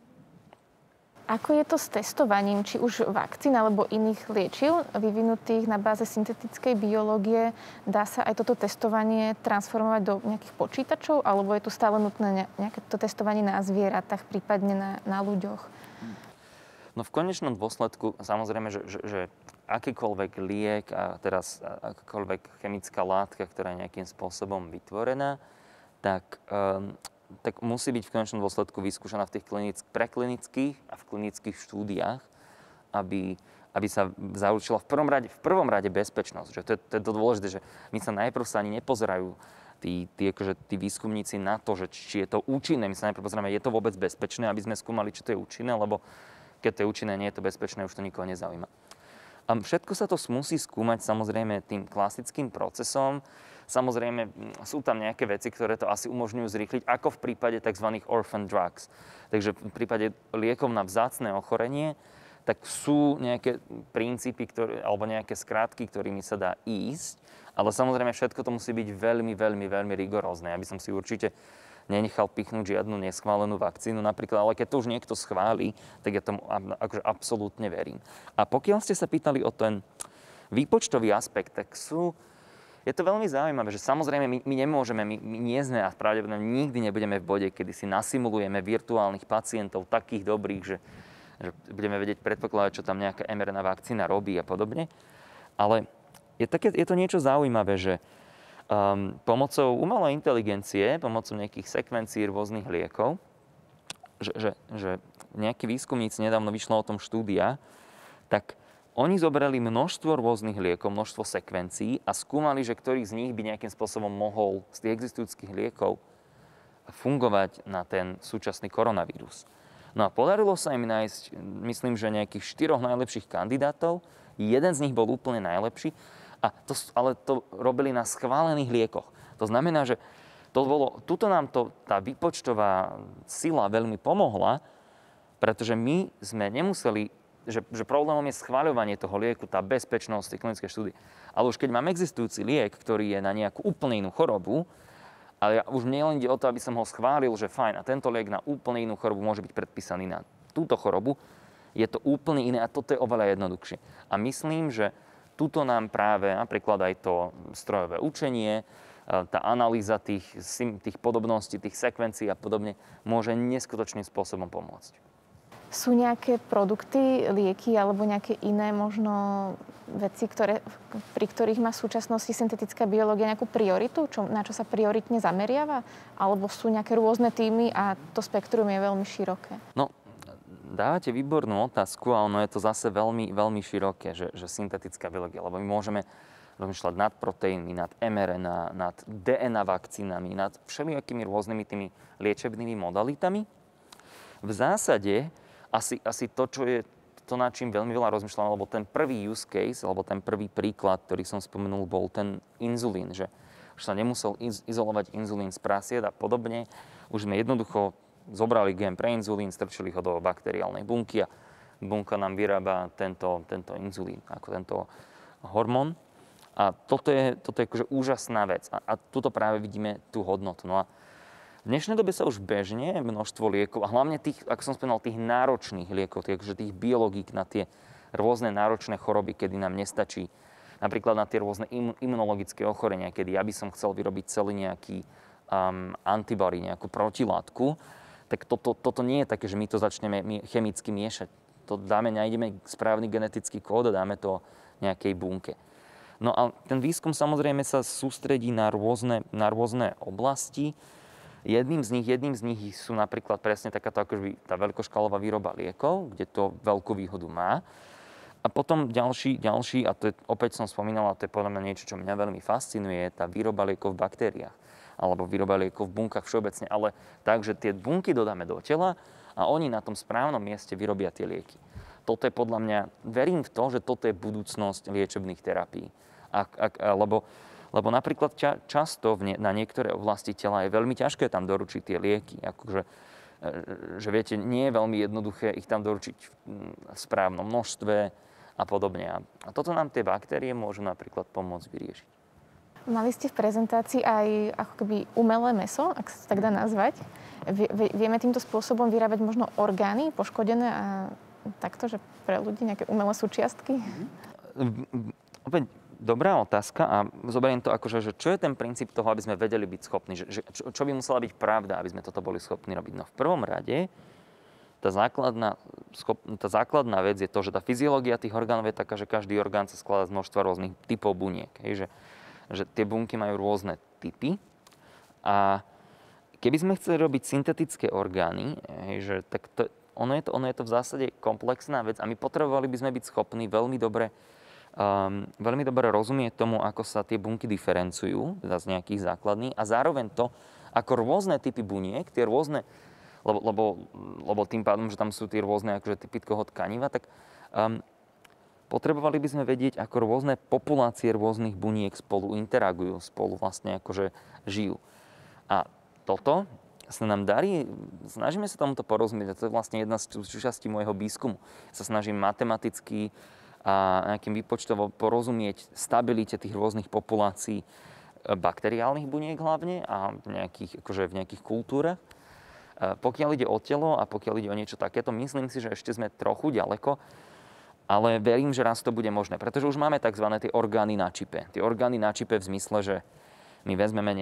Ako je to s testovaním, či už vakcín alebo iných liečiv vyvinutých na báze syntetickej biológie? Dá sa aj toto testovanie transformovať do nejakých počítačov, alebo je tu stále nutné nejaké to testovanie na zvieratách, prípadne na ľuďoch? No v konečnom dôsledku, samozrejme, že akýkoľvek liek a teraz akákoľvek chemická látka, ktorá je nejakým spôsobom vytvorená, tak musí byť v konečnom dôsledku vyskúšaná v tých preklinických a v klinických štúdiách, aby sa zaručila v prvom rade bezpečnosť. Že to je dôležité, že my sa najprv ani nepozerajú tí výskumníci na to, že či je to účinné. My sa najprv pozeráme, je to vôbec bezpečné, aby sme skúmali, či to je účinné, lebo keď to je účinné, nie je to bezpečné, už to nikoho nezaujíma. A všetko sa to musí skúmať samozrejme tým klasickým procesom. Samozrejme, sú tam nejaké veci, ktoré to asi umožňujú zrýchliť, ako v prípade tzv. Orphan drugs. Takže v prípade liekov na vzácne ochorenie, tak sú nejaké princípy, alebo nejaké skratky, ktorými sa dá ísť. Ale samozrejme, všetko to musí byť veľmi, veľmi, veľmi rigorózne. Aby som si určite nenechal pichnúť žiadnu neschválenú vakcínu napríklad, ale keď to už niekto schváli, tak ja tomu akože absolútne verím. A pokiaľ ste sa pýtali o ten výpočtový aspekt, tak je to veľmi zaujímavé, že samozrejme my nemôžeme, my nie sme a pravdepodobne nikdy nebudeme v bode, kedy si nasimulujeme virtuálnych pacientov takých dobrých, že budeme vedieť predpokladať, čo tam nejaká mRNA vakcína robí a podobne. Ale je to niečo zaujímavé, že pomocou umelej inteligencie, pomocou nejakých sekvencií rôznych liekov, že nejakí výskumníci nedávno vyšlo o tom štúdia, tak oni zobrali množstvo rôznych liekov, množstvo sekvencií a skúmali, že ktorý z nich by nejakým spôsobom mohol z tých existujúcich liekov fungovať na ten súčasný koronavírus. No a podarilo sa im nájsť, myslím, že nejakých 4 najlepších kandidátov. Jeden z nich bol úplne najlepší, ale to robili na schválených liekoch. To znamená, že tuto nám tá výpočtová sila veľmi pomohla, pretože my sme nemuseli, že problémom je schvaľovanie toho lieku, tá bezpečnosť tej klinickej štúdie. Ale už keď mám existujúci liek, ktorý je na nejakú úplne inú chorobu, ale už mne len ide o to, aby som ho schválil, že fajn, a tento liek na úplne inú chorobu môže byť predpísaný na túto chorobu, je to úplne iné a toto je oveľa jednoduchšie. A myslím, že tuto nám práve napríklad aj to strojové učenie, tá analýza tých podobností, tých sekvencií a podobne môže neskutočným spôsobom pomôcť. Sú nejaké produkty, lieky alebo nejaké iné možno veci, pri ktorých má v súčasnosti syntetická biológia nejakú prioritu? Na čo sa prioritne zameriava? Alebo sú nejaké rôzne týmy a to spektrum je veľmi široké? No, dávate výbornú otázku a ono je to zase veľmi, veľmi široké, že syntetická biológia. Lebo my môžeme rozmýšľať nad proteínmi, nad mRNA, nad DNA vakcínami, nad všelijakými rôznymi tými liečebnými modalitami. V zásade asi to, čo je to, nad čím veľmi veľa rozmýšľam, lebo ten prvý use case, alebo ten prvý príklad, ktorý som spomenul, bol ten inzulín, že už sa nemusel izolovať inzulín z prasiet a podobne. Už sme jednoducho zobrali gén pre inzulín, strčili ho do bakteriálnej bunky a bunka nám vyrába tento inzulín, ako tento hormón. A toto je akože úžasná vec. A tuto práve vidíme tú hodnotu. No a v dnešnej dobe sa už bežne množstvo liekov, a hlavne tých, ako som spomínal, tých náročných liekov, tých biológík na tie rôzne náročné choroby, kedy nám nestačí napríklad na tie rôzne imunologické ochorenia, kedy ja by som chcel vyrobiť celý nejaký antibody, nejakú protilátku, tak toto nie je také, že my to začneme chemicky miešať. Nájdeme správny genetický kód a dáme to nejakej bunke. No a ten výskum samozrejme sa sústredí na rôzne oblasti. Jedným z nich sú napríklad presne takáto akože tá veľkoškálová výroba liekov, kde to veľkú výhodu má. A potom ďalší, a to je, opäť som spomínal, a to je podľa mňa niečo, čo mňa veľmi fascinuje, je tá výroba liekov v baktériách. Alebo výroba liekov v bunkách všeobecne. Ale tak, že tie bunky dodáme do tela a oni na tom správnom mieste vyrobia tie lieky. Toto je podľa mňa, verím v to, že toto je budúcnosť liečebných terapií. Lebo napríklad často na niektoré oblasti tela je veľmi ťažké tam doručiť tie lieky. Akože, že viete, nie je veľmi jednoduché ich tam doručiť v správnom množstve a podobne. A toto nám tie baktérie môžu napríklad pomôcť vyriešiť. Mali ste v prezentácii aj ako keby umelé mäso, ak sa to tak dá nazvať. Vieme týmto spôsobom vyrábať možno orgány poškodené a takto, že pre ľudí nejaké umelé súčiastky? Opäť dobrá otázka a zoberiem to akože, že čo je ten princíp toho, aby sme vedeli byť schopní, čo by musela byť pravda, aby sme toto boli schopní robiť. No v prvom rade tá základná vec je to, že tá fyziológia tých orgánov je taká, že každý orgán sa skladá z množstva rôznych typov buniek. Že tie bunky majú rôzne typy a keby sme chceli robiť syntetické orgány, tak ono je to v zásade komplexná vec a my potrebovali by sme byť schopní veľmi dobre rozumieť tomu, ako sa tie bunky diferencujú, teda z nejakých základných a zároveň to, ako rôzne typy buniek, tie rôzne, lebo tým pádom, že tam sú tie rôzne akože typy toho tkaniva, tak potrebovali by sme vedieť, ako rôzne populácie rôznych buniek spolu interagujú, spolu vlastne akože žijú. A toto sa nám darí, snažíme sa tomuto porozumieť, a to je vlastne jedna z častí môjho výskumu. Sa snažím matematicky a nejakým výpočtovo porozumieť stabilite tých rôznych populácií bakteriálnych buniek hlavne a v nejakých kultúrach. Pokiaľ ide o telo a pokiaľ ide o niečo takéto, myslím si, že ešte sme trochu ďaleko, ale verím, že raz to bude možné, pretože už máme tzv. Tie orgány na čipe. Tie orgány na čipe v zmysle, že my vezmeme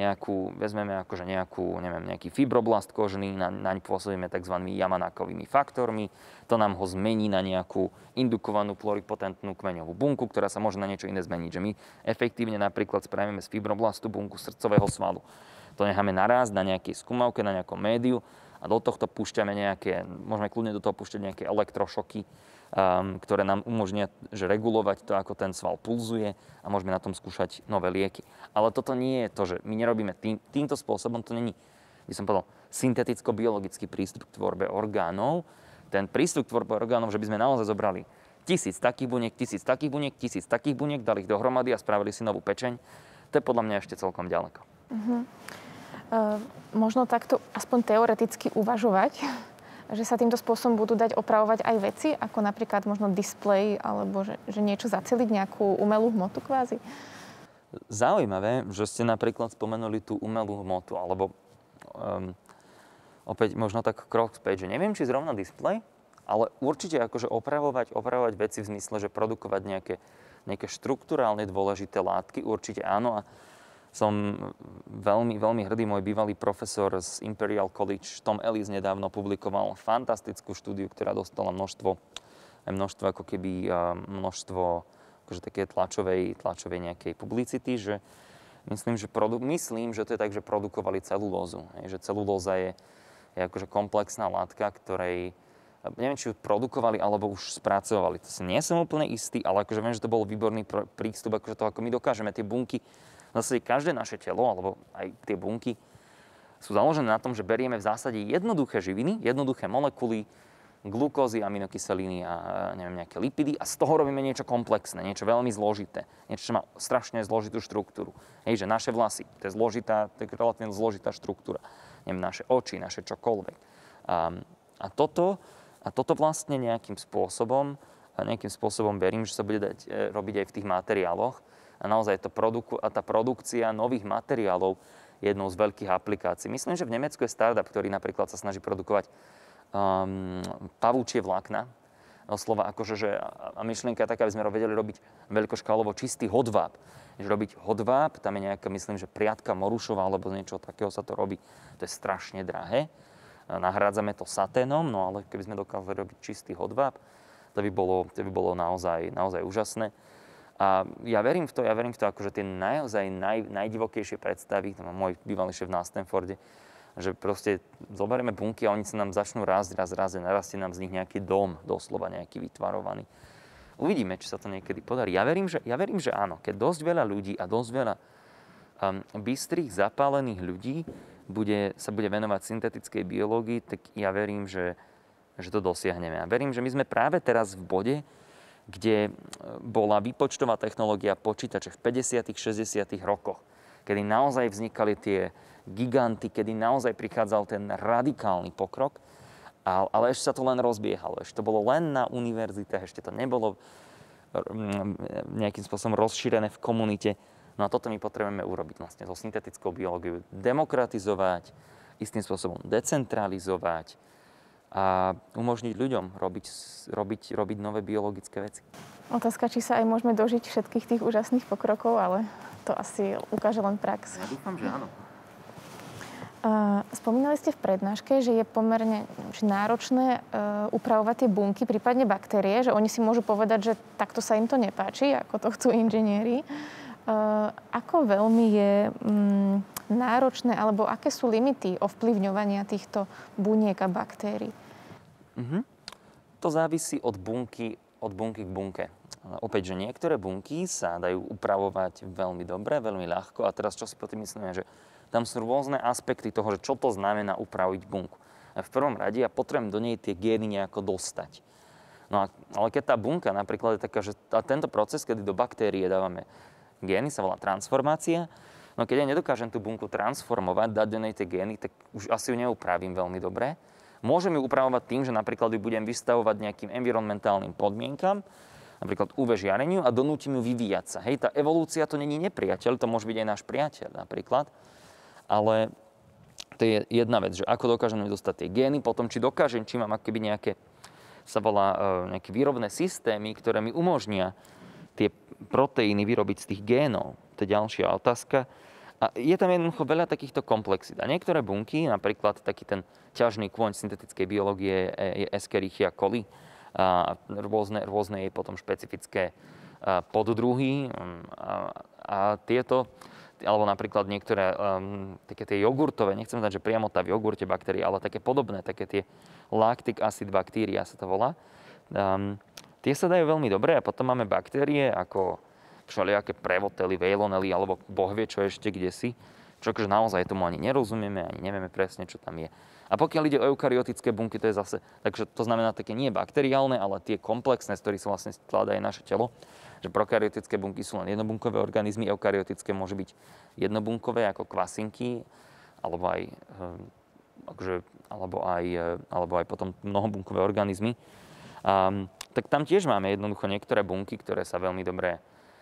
nejaký fibroblast kožný, naň pôsobíme tzv. Yamanakovými faktormi, to nám ho zmení na nejakú indukovanú pluripotentnú kmeňovú bunku, ktorá sa môže na niečo iné zmeniť. Že my efektívne napríklad spravíme z fibroblastu bunku srdcového svalu. To necháme narásť na nejakej skúmavke, na nejakom médiu a do tohto môžeme kľudne do toho púšťať nejaké elektrošoky, ktoré nám umožnia regulovať to, ako ten sval pulzuje a môžeme na tom skúšať nové lieky. Ale toto nie je to, že my nerobíme týmto spôsobom, to není, by som povedal, synteticko-biologický prístup k tvorbe orgánov. Ten prístup k tvorbe orgánov, že by sme naozaj zobrali 1000 takých buniek, 1000 takých buniek, 1000 takých buniek, dali ich dohromady a spravili si novú pečeň, to je podľa mňa ešte celkom ďaleko. Možno takto aspoň teoreticky uvažovať, že sa týmto spôsobom budú dať opravovať aj veci, ako napríklad možno displej, alebo že niečo zaceliť, nejakú umelú hmotu kvázi? Zaujímavé, že ste napríklad spomenuli tú umelú hmotu, alebo opäť možno tak krok späť, že neviem, či zrovna displej, ale určite akože opravovať veci v zmysle, že produkovať nejaké štruktúrálne dôležité látky, určite áno. A som veľmi, veľmi hrdý, môj bývalý profesor z Imperial College, Tom Ellis, nedávno publikoval fantastickú štúdiu, ktorá dostala množstvo akože také tlačovej nejakej publicity, že myslím, že to je tak, že produkovali celulózu. Že celulóza je akože komplexná látka, ktorej neviem, či ju produkovali, alebo už spracovali. To si nie som úplne istý, ale akože viem, že to bol výborný prístup, akože to, ako my dokážeme tie bunky. Zase každé naše telo, alebo aj tie bunky, sú založené na tom, že berieme v zásade jednoduché živiny, jednoduché molekuly, glukózy, aminokyseliny a nejaké lipidy a z toho robíme niečo komplexné, niečo veľmi zložité, niečo, čo má strašne zložitú štruktúru. Že naše vlasy, to je relatívne zložitá štruktúra. Naše oči, naše čokoľvek. A toto vlastne nejakým spôsobom verím, že sa bude dať robiť aj v tých materiáloch. A naozaj tá produkcia nových materiálov je jednou z veľkých aplikácií. Myslím, že v Nemecku je startup, ktorý napríklad sa snaží produkovať pavúčie vlákna. Doslova akože, a myšlienka je taká, aby sme vedeli robiť veľkoškálovo čistý hodváb. Robiť hodváb, tam je nejaká, myslím, že priatka morušová, alebo z niečoho takého sa to robí. To je strašne drahé. Nahrádzame to saténom, no ale keby sme dokázali robiť čistý hodváb, to by bolo naozaj úžasné. A ja verím v to, akože tie naozaj najdivokejšie predstavy, to má môj bývalý šéf na Stanforde, že proste zoberieme bunky a oni sa nám začnú rásť a narastie nám z nich nejaký dom, doslova nejaký vytvarovaný. Uvidíme, či sa to niekedy podarí. Ja verím, že áno. Keď dosť veľa ľudí a dosť veľa bystrých, zapálených ľudí sa bude venovať syntetickej biológii, tak ja verím, že to dosiahneme. A verím, že my sme práve teraz v bode, kde bola výpočtová technológia počítače v 50. 60. rokoch, kedy naozaj vznikali tie giganty, kedy naozaj prichádzal ten radikálny pokrok, ale ešte sa to len rozbiehalo. Ešte to bolo len na univerzitách, ešte to nebolo nejakým spôsobom rozšírené v komunite. No a toto my potrebujeme urobiť vlastne so syntetickou biológiou. Demokratizovať, istým spôsobom decentralizovať a umožniť ľuďom robiť nové biologické veci. Otázka, či sa aj môžeme dožiť všetkých tých úžasných pokrokov, ale to asi ukáže len prax. Ja dúfam, že áno. Spomínali ste v prednáške, že je pomerne náročné upravovať tie bunky, prípadne baktérie, že oni si môžu povedať, že takto sa im to nepáči, ako to chcú inžinieri. Ako veľmi je náročné, alebo aké sú limity ovplyvňovania týchto buniek a baktérií? To závisí od bunky k bunke. Opäť, že niektoré bunky sa dajú upravovať veľmi dobre, veľmi ľahko. A teraz čo si potom myslíme, že tam sú rôzne aspekty toho, že čo to znamená upraviť bunku. A v prvom rade ja potrebujem do nej tie gény nejako dostať. No ale keď tá bunka napríklad je taká, že tento proces, kedy do baktérie dávame gény, sa volá transformácia. No keď ja nedokážem tú bunku transformovať, dať do nej tie gény, tak už asi ju neupravím veľmi dobre. Môžem ju upravovať tým, že napríklad ju budem vystavovať nejakým environmentálnym podmienkam, napríklad UV žiareniu a donútim ju vyvíjať sa. Hej, tá evolúcia to není nepriateľ, to môže byť aj náš priateľ napríklad. Ale to je jedna vec, že ako dokážem dostať tie gény, potom či dokážem, či mám akoby nejaké výrobné systémy, ktoré mi umožnia tie proteíny vyrobiť z tých génov. To je ďalšia otázka. A je tam jednoducho veľa takýchto komplexít. A niektoré bunky, napríklad taký ten ťažný kôň syntetickej biológie je Escherichia coli, a rôzne jej potom špecifické poddruhy a tieto, alebo napríklad niektoré také tie jogurtové, nechcem povedať, že priamo tá v jogurte baktérie, ale také podobné, také tie lactic acid bacteria sa to volá. Tie sa dajú veľmi dobre a potom máme baktérie ako všelijaké prevotely, veilonely alebo boh vie čo ešte kdesi, čo akože naozaj tomu ani nerozumieme, ani nevieme presne, čo tam je. A pokiaľ ide o eukaryotické bunky, to je zase, takže to znamená také nie bakteriálne, ale tie komplexné, z ktorých sa vlastne skladá aj naše telo, že prokaryotické bunky sú len jednobunkové organizmy, eukaryotické môže byť jednobunkové ako kvasinky, alebo aj potom mnohobunkové organizmy. Tak tam tiež máme jednoducho niektoré bunky, ktoré sa veľmi dobre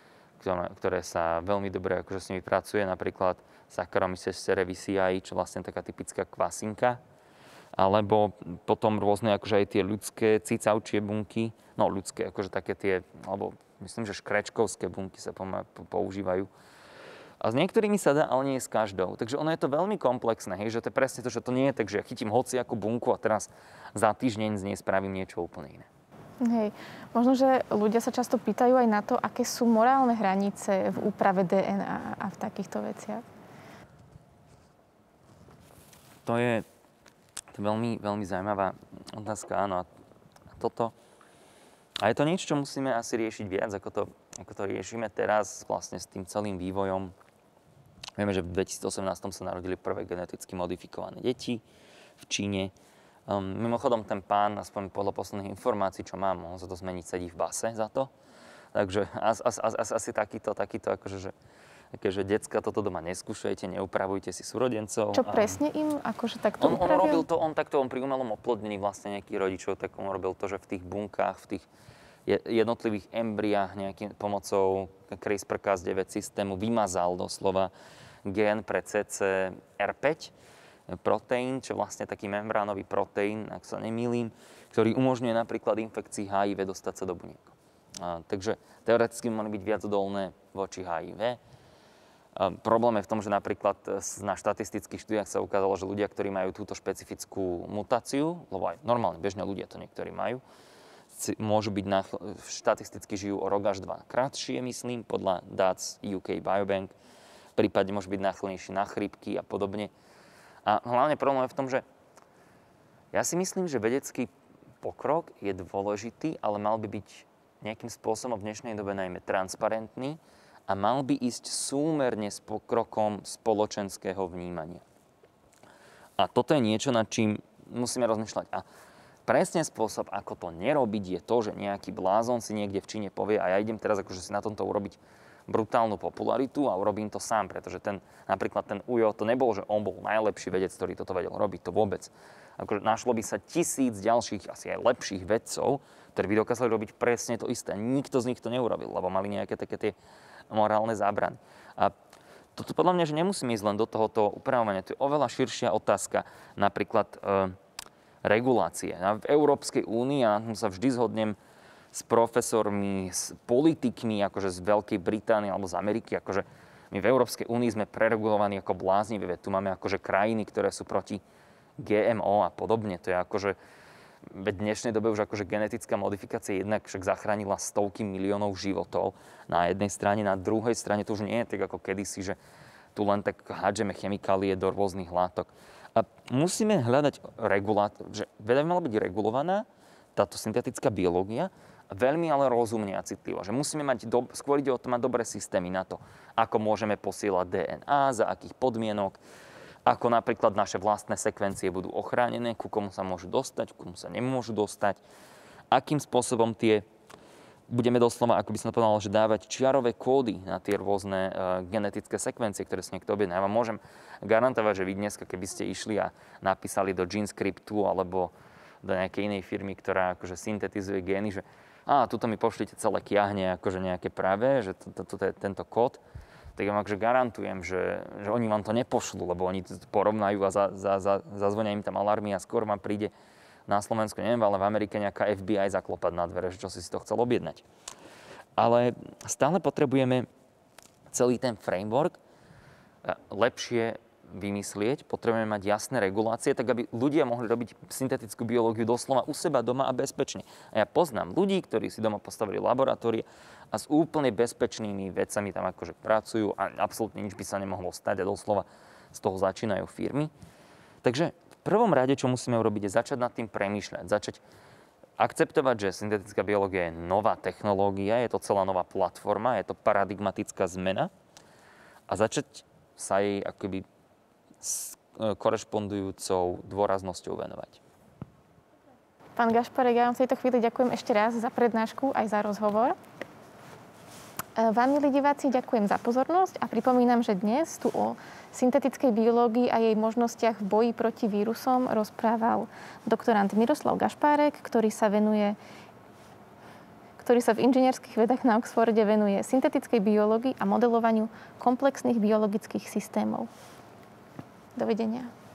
akože s nimi pracuje, napríklad Saccharomyces cerevisiae, čo vlastne taká typická kvasinka, alebo potom rôzne akože aj tie ľudské cicavčie bunky, no ľudské, akože také tie, alebo myslím, že škrečkovské bunky sa používajú. A s niektorými sa dá, ale nie s každou. Takže ono je to veľmi komplexné, hej, že to je presne to, že to nie je tak, že ja chytím hociakú bunku a teraz za týždeň z nej spravím niečo úplne iné. Hej, možno, že ľudia sa často pýtajú aj na to, aké sú morálne hranice v úprave DNA a v takýchto veciach. To je veľmi, veľmi zaujímavá otázka, áno. A je to niečo, čo musíme asi riešiť viac, ako to riešime teraz vlastne s tým celým vývojom. Vieme, že v 2018 sa narodili prvé geneticky modifikované deti v Číne. Mimochodom, ten pán, aspoň podľa posledných informácií, čo mám, mohol sa to zmeniť, sedí v base za to. Takže asi takýto akože decka, toto doma neskúšajte, neupravujte si súrodencov. Čo presne im akože takto upravil? On pri umelom oplodnení vlastne nejakých rodičov, tak on robil to, že v tých bunkách, v tých jednotlivých embryách nejakým pomocou CRISPR-Cas9 systému vymazal doslova gén pre CCR5, proteín, čo vlastne taký membránový proteín, ak sa nemýlim, ktorý umožňuje napríklad infekcii HIV dostať sa do buniek. Takže teoreticky mohli byť viac odolné voči HIV. Problém je v tom, že napríklad na štatistických štúdiách sa ukázalo, že ľudia, ktorí majú túto špecifickú mutáciu, lebo aj normálne bežne ľudia to niektorí majú, môžu byť štatisticky žijú o rok až 2 krátšie, myslím, podľa dát z UK Biobank. Prípadne môžu byť náchylnejší na chrípky a podobne. A hlavne problém je v tom, že ja si myslím, že vedecký pokrok je dôležitý, ale mal by byť nejakým spôsobom v dnešnej dobe najmä transparentný a mal by ísť súmerne s pokrokom spoločenského vnímania. A toto je niečo, nad čím musíme rozmýšľať. A presne spôsob, ako to nerobiť, je to, že nejaký blázon si niekde v Číne povie a ja idem teraz akože si na tomto urobiť brutálnu popularitu a urobím to sám, pretože napríklad ten Ujo, to nebolo, že on bol najlepší vedec, ktorý toto vedel robiť, to vôbec. Akože našlo by sa 1000 ďalších, asi aj lepších vedcov, ktorí by dokázali robiť presne to isté. Nikto z nich to neurobil, lebo mali nejaké také tie morálne zábrany. A toto podľa mňa, že nemusíme ísť len do tohoto upravovania. To je oveľa širšia otázka, napríklad regulácie. V Európskej únii, a sa vždy zhodnem s profesormi, s politikmi, akože z Veľkej Británie alebo z Ameriky, akože my v Európskej únii sme preregulovaní ako blázni, tu máme akože krajiny, ktoré sú proti GMO a podobne. To je akože v dnešnej dobe už akože genetická modifikácia jednak však zachránila stovky miliónov životov na jednej strane, na druhej strane to už nie je tak ako kedysi, že tu len tak hádžeme chemikálie do rôznych látok. A musíme hľadať že veda by mala byť regulovaná, táto syntetická biológia, veľmi ale rozumne a citlivo. Že musíme mať, skôr ide o to mať dobré systémy na to, ako môžeme posielať DNA, za akých podmienok, ako napríklad naše vlastné sekvencie budú ochránené, ku komu sa môžu dostať, ku komu sa nemôžu dostať, akým spôsobom budeme doslova, ako by som to povedal, že dávať čiarové kódy na tie rôzne genetické sekvencie, ktoré si niekto objedná. Ja vám môžem garantovať, že vy dneska, keby ste išli a napísali do GeneScriptu alebo do nejakej inej firmy, ktorá akože syntetizuje gény, že tuto mi pošlite celé kiahne akože nejaké práve, že toto je tento kód, tak ja vám akože garantujem, že oni vám to nepošlú, lebo oni to porovnajú a zazvonia im tam alarmy a skôr vám príde na Slovensku, neviem, ale v Amerike nejaká FBI zaklopať na dvere, že čo si to chcel objednať. Ale stále potrebujeme celý ten framework lepšie vymyslieť, potrebujeme mať jasné regulácie, tak aby ľudia mohli robiť syntetickú biológiu doslova u seba doma a bezpečne. A ja poznám ľudí, ktorí si doma postavili laboratórie a s úplne bezpečnými vecami tam akože pracujú a absolútne nič by sa nemohlo stať a doslova z toho začínajú firmy. Takže v prvom rade, čo musíme urobiť, je začať nad tým premýšľať, začať akceptovať, že syntetická biológia je nová technológia, je to celá nová platforma, je to paradigmatická zmena a začať sa jej akoby s korešpondujúcou dôraznosťou venovať. Pán Gašparek, ja vám v tejto chvíli ďakujem ešte raz za prednášku aj za rozhovor. Vám, milí diváci, ďakujem za pozornosť a pripomínam, že dnes tu o syntetickej biológii a jej možnostiach v boji proti vírusom rozprával doktorand Miroslav Gašpárek, ktorý sa v inžinierských vedách na Oxforde venuje syntetickej biológii a modelovaniu komplexných biologických systémov. Dovidenia.